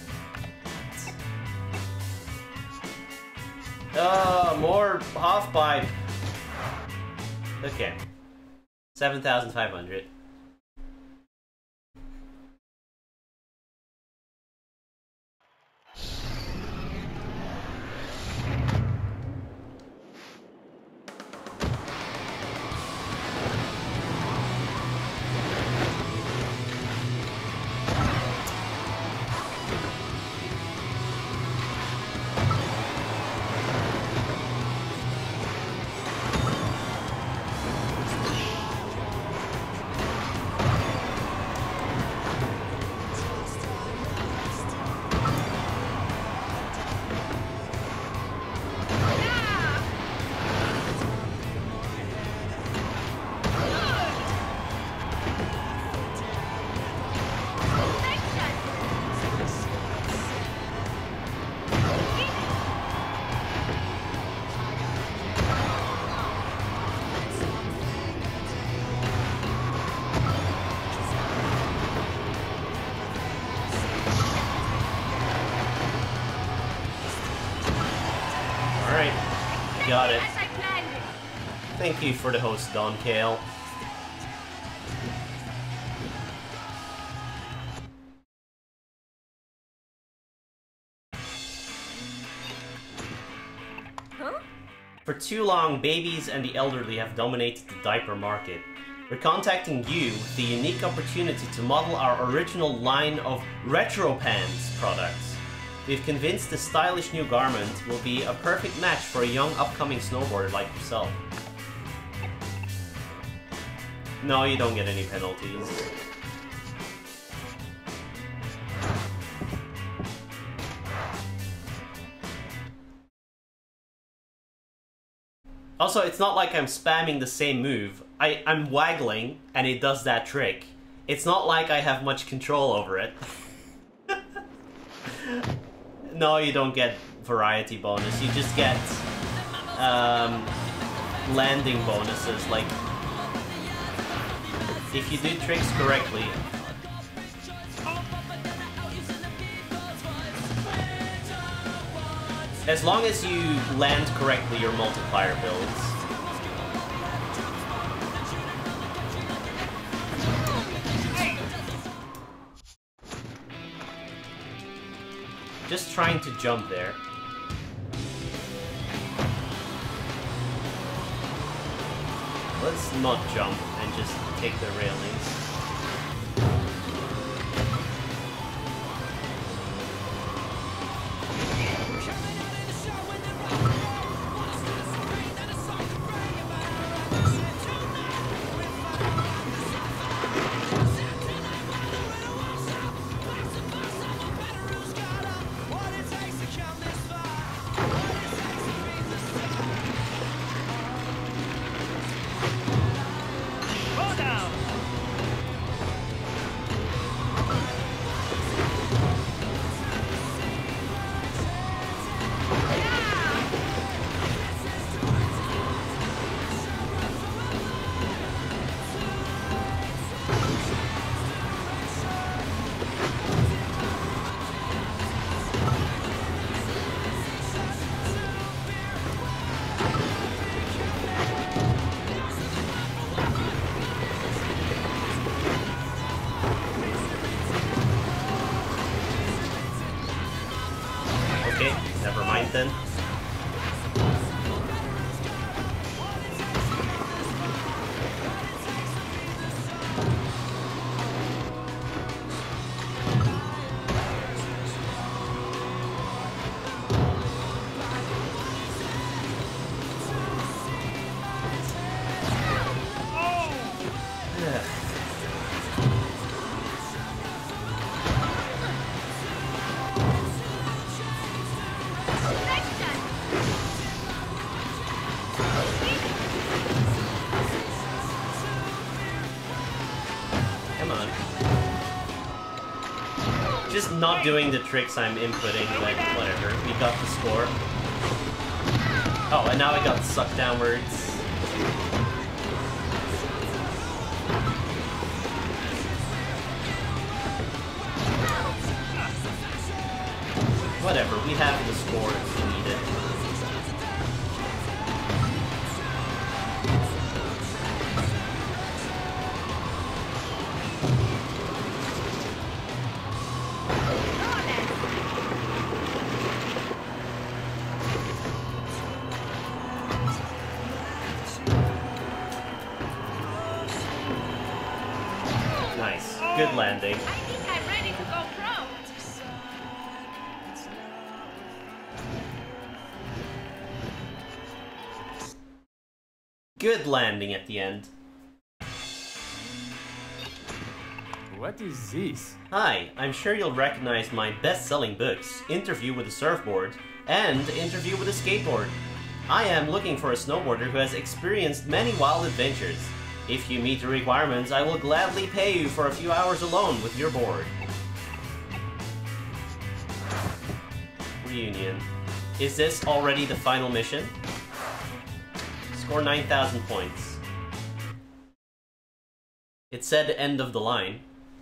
Speaker 1: Oh, more half-pipe. Okay. 7,500. Got it. Thank you for the host, Don Kale.
Speaker 6: Huh?
Speaker 1: For too long, babies and the elderly have dominated the diaper market. We're contacting you with the unique opportunity to model our original line of retro pants products. We've convinced the stylish new garment will be a perfect match for a young upcoming snowboarder like yourself. No, you don't get any penalties. Also, it's not like I'm spamming the same move. I'm waggling and it does that trick. It's not like I have much control over it. No, you don't get variety bonus. You just get landing bonuses. Like, if you do tricks correctly. As long as you land correctly, your multiplier builds. Just trying to jump there. Let's not jump and just take the railings. Okay, never mind then. Just not doing the tricks I'm inputting, but whatever. We got the score. Oh, and now I got sucked downwards. Whatever, we have the score if we need it. Nice. Good landing.
Speaker 9: I think I'm ready to go pro.
Speaker 1: Good landing at the end.
Speaker 8: What is this?
Speaker 1: Hi, I'm sure you'll recognize my best-selling books, Interview with a Surfboard, and Interview with a Skateboard. I am looking for a snowboarder who has experienced many wild adventures. If you meet the requirements, I will gladly pay you for a few hours alone with your board. Reunion. Is this already the final mission? Score 9,000 points. It said end of the line.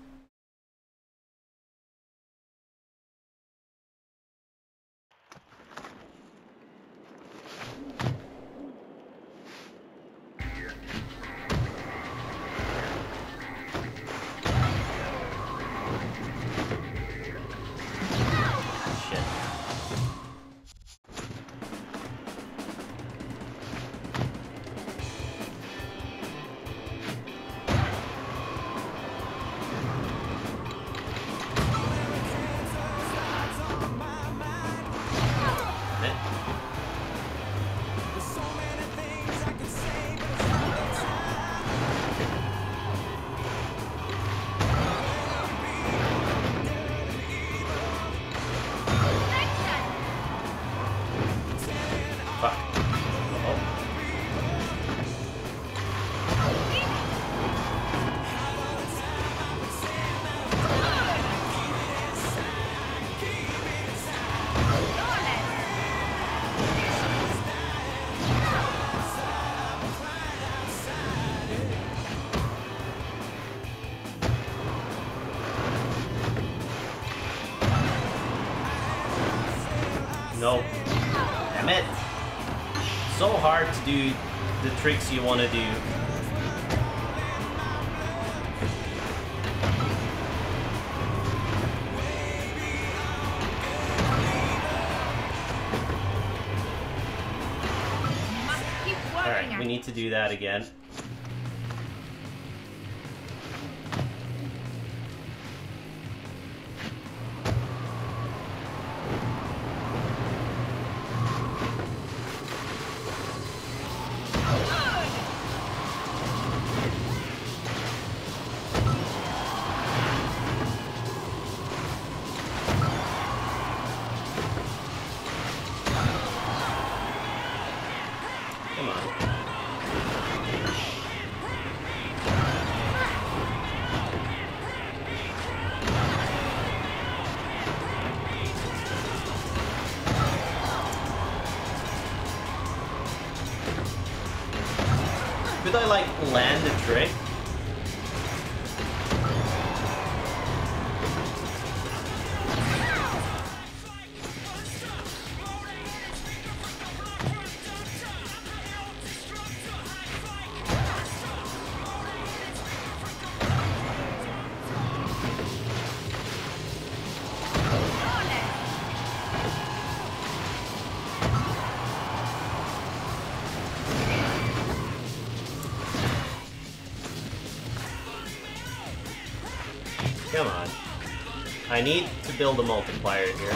Speaker 1: No. Damn it. So hard to do the tricks you want to do. Alright, we need to do that again. Could I, like, land a trick? I need to build a multiplier here.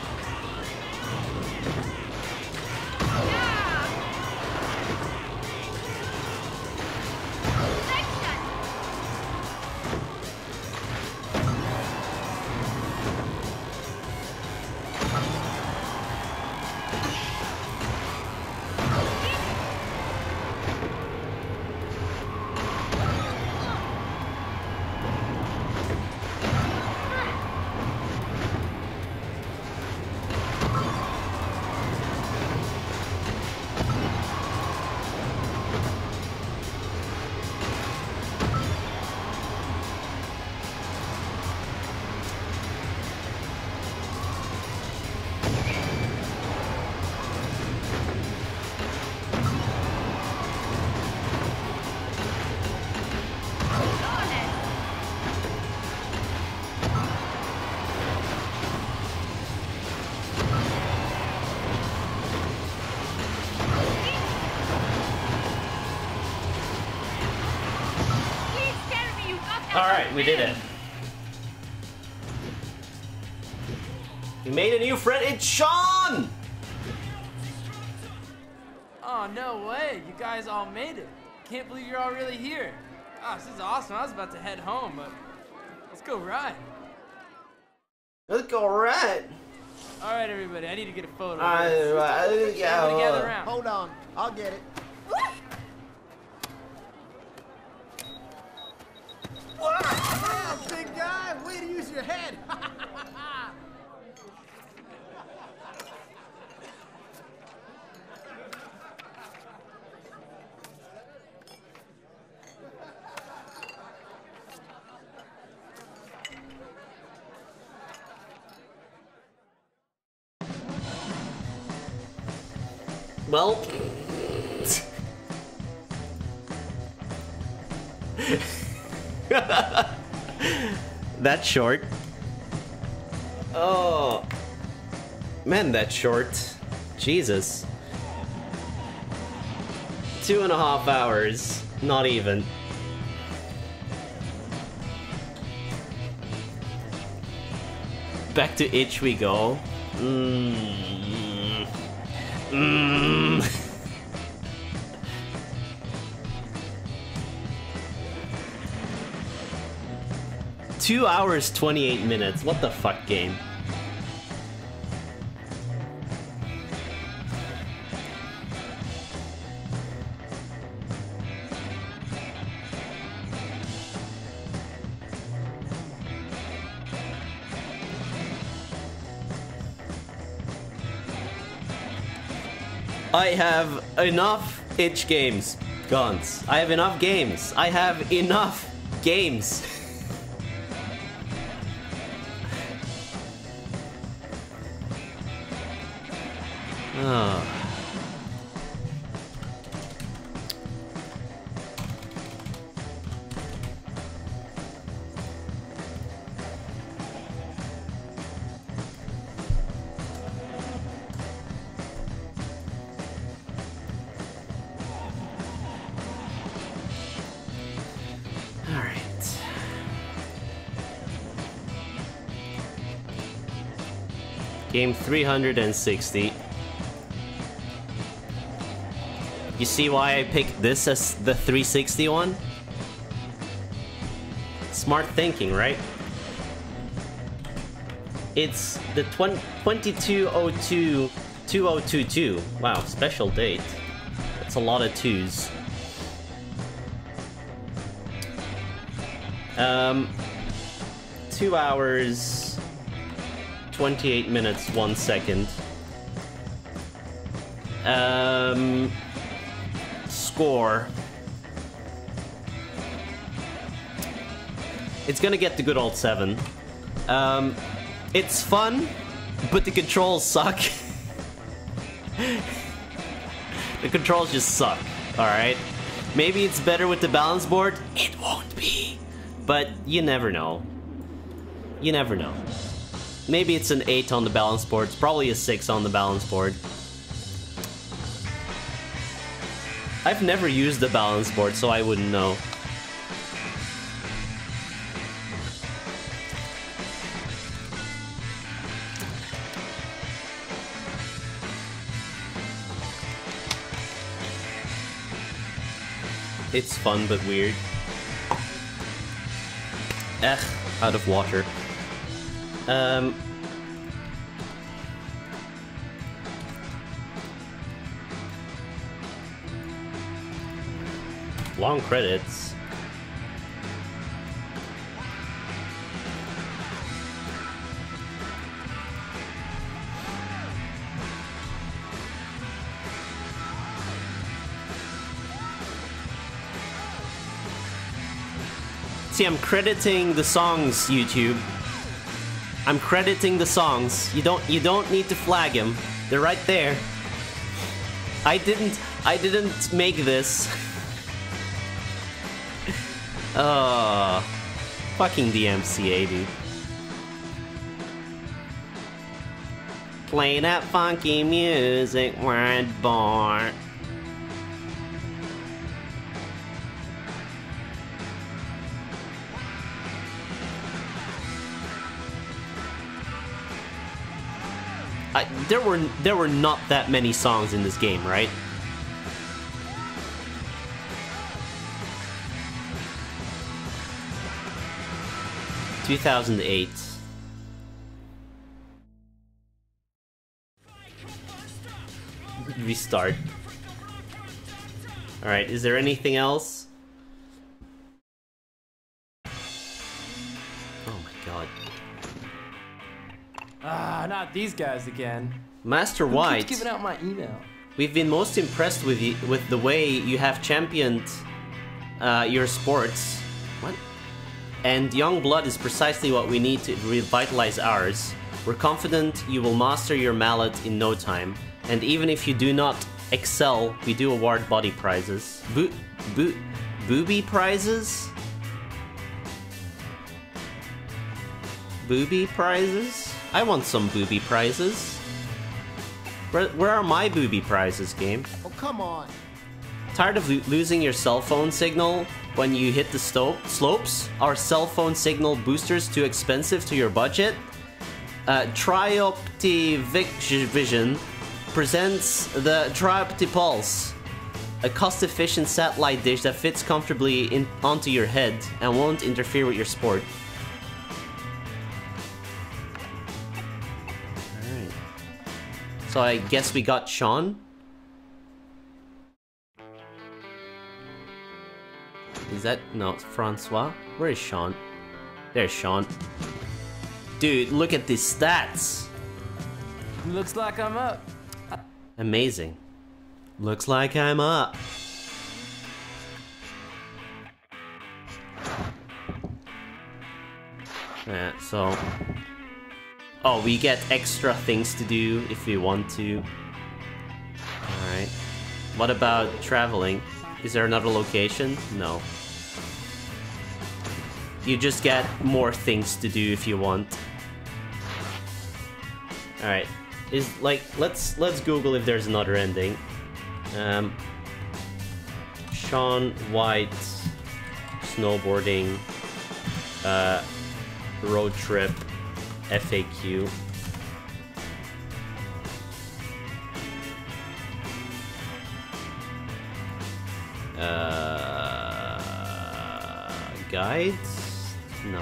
Speaker 1: Alright, we did it. We made a new friend. It's Shaun!
Speaker 11: Oh, no way. You guys all made it. Can't believe you're all really here. Oh, this is awesome. I was about to head home, but let's go ride.
Speaker 1: Let's go ride.
Speaker 11: All right, everybody. I need to get a photo.
Speaker 1: Yeah.
Speaker 11: Around.
Speaker 4: Hold on, I'll get it. Yeah, big guy, way to use your head.
Speaker 1: Well, that's short. Oh, man, that's short. Jesus. 2.5 hours. Not even. Back to itch we go. 2 hours, 28 minutes. What the fuck, game? I have enough itch games. Guns. I have enough games. I have enough games. Oh. Game 360. You see why I picked this as the 360 one? Smart thinking, right? It's the 2202-2022. Wow, special date. That's a lot of twos. 2 hours, 28 minutes, 1 second. Score. It's gonna get the good old 7. It's fun, but the controls suck. The controls just suck, alright? Maybe it's better with the balance board. It won't be. But you never know. You never know. Maybe it's an 8 on the balance board. It's probably a 6 on the balance board. I've never used the balance board, so I wouldn't know. It's fun but weird. Out of water. Long credits. See, I'm crediting the songs, YouTube. I'm crediting the songs. You don't need to flag them. They're right there. I didn't make this. Oh, fucking DMCA, dude. Play that funky music, word boy. There were not that many songs in this game, right? ...2008. Restart. Alright, is there anything else? Oh my god.
Speaker 11: Ah, not these guys again.
Speaker 1: Master
Speaker 11: Who
Speaker 1: White.
Speaker 11: keeps giving out my email?
Speaker 1: We've been most impressed with the way you have championed your sports. What? And young blood is precisely what we need to revitalize ours. We're confident you will master your mallet in no time. And even if you do not excel, we do award body prizes. Booby prizes? Booby prizes? I want some booby prizes. Where are my booby prizes, game?
Speaker 2: Oh, come on.
Speaker 1: Tired of losing your cell phone signal when you hit the slopes? Are cell phone signal boosters too expensive to your budget? Trioptivision presents the Trioptipulse, a cost-efficient satellite dish that fits comfortably onto your head and won't interfere with your sport. Alright. So I guess we got Shaun? Is that... no, it's Francois? Where is Shaun? There's Shaun. Dude, look at these stats!
Speaker 11: Looks like I'm up.
Speaker 1: Amazing. Looks like I'm up. Yeah, so... oh, we get extra things to do if we want to. Alright. What about traveling? Is there another location? No. You just get more things to do if you want. Alright. Is like let's Google if there's another ending. Shaun White snowboarding road trip FAQ. Guides? No.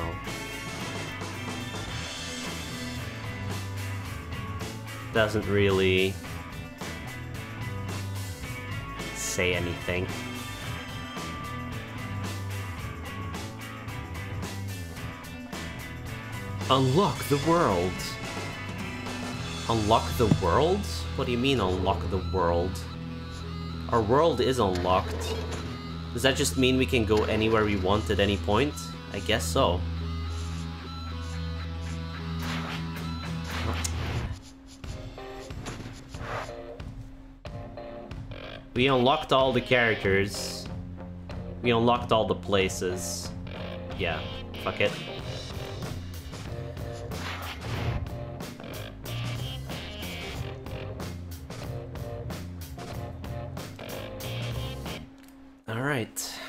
Speaker 1: Doesn't really say anything. Unlock the world. Unlock the world? What do you mean unlock the world? Our world is unlocked. Does that just mean we can go anywhere we want at any point? I guess so. We unlocked all the characters. We unlocked all the places. Yeah, fuck it. Alright.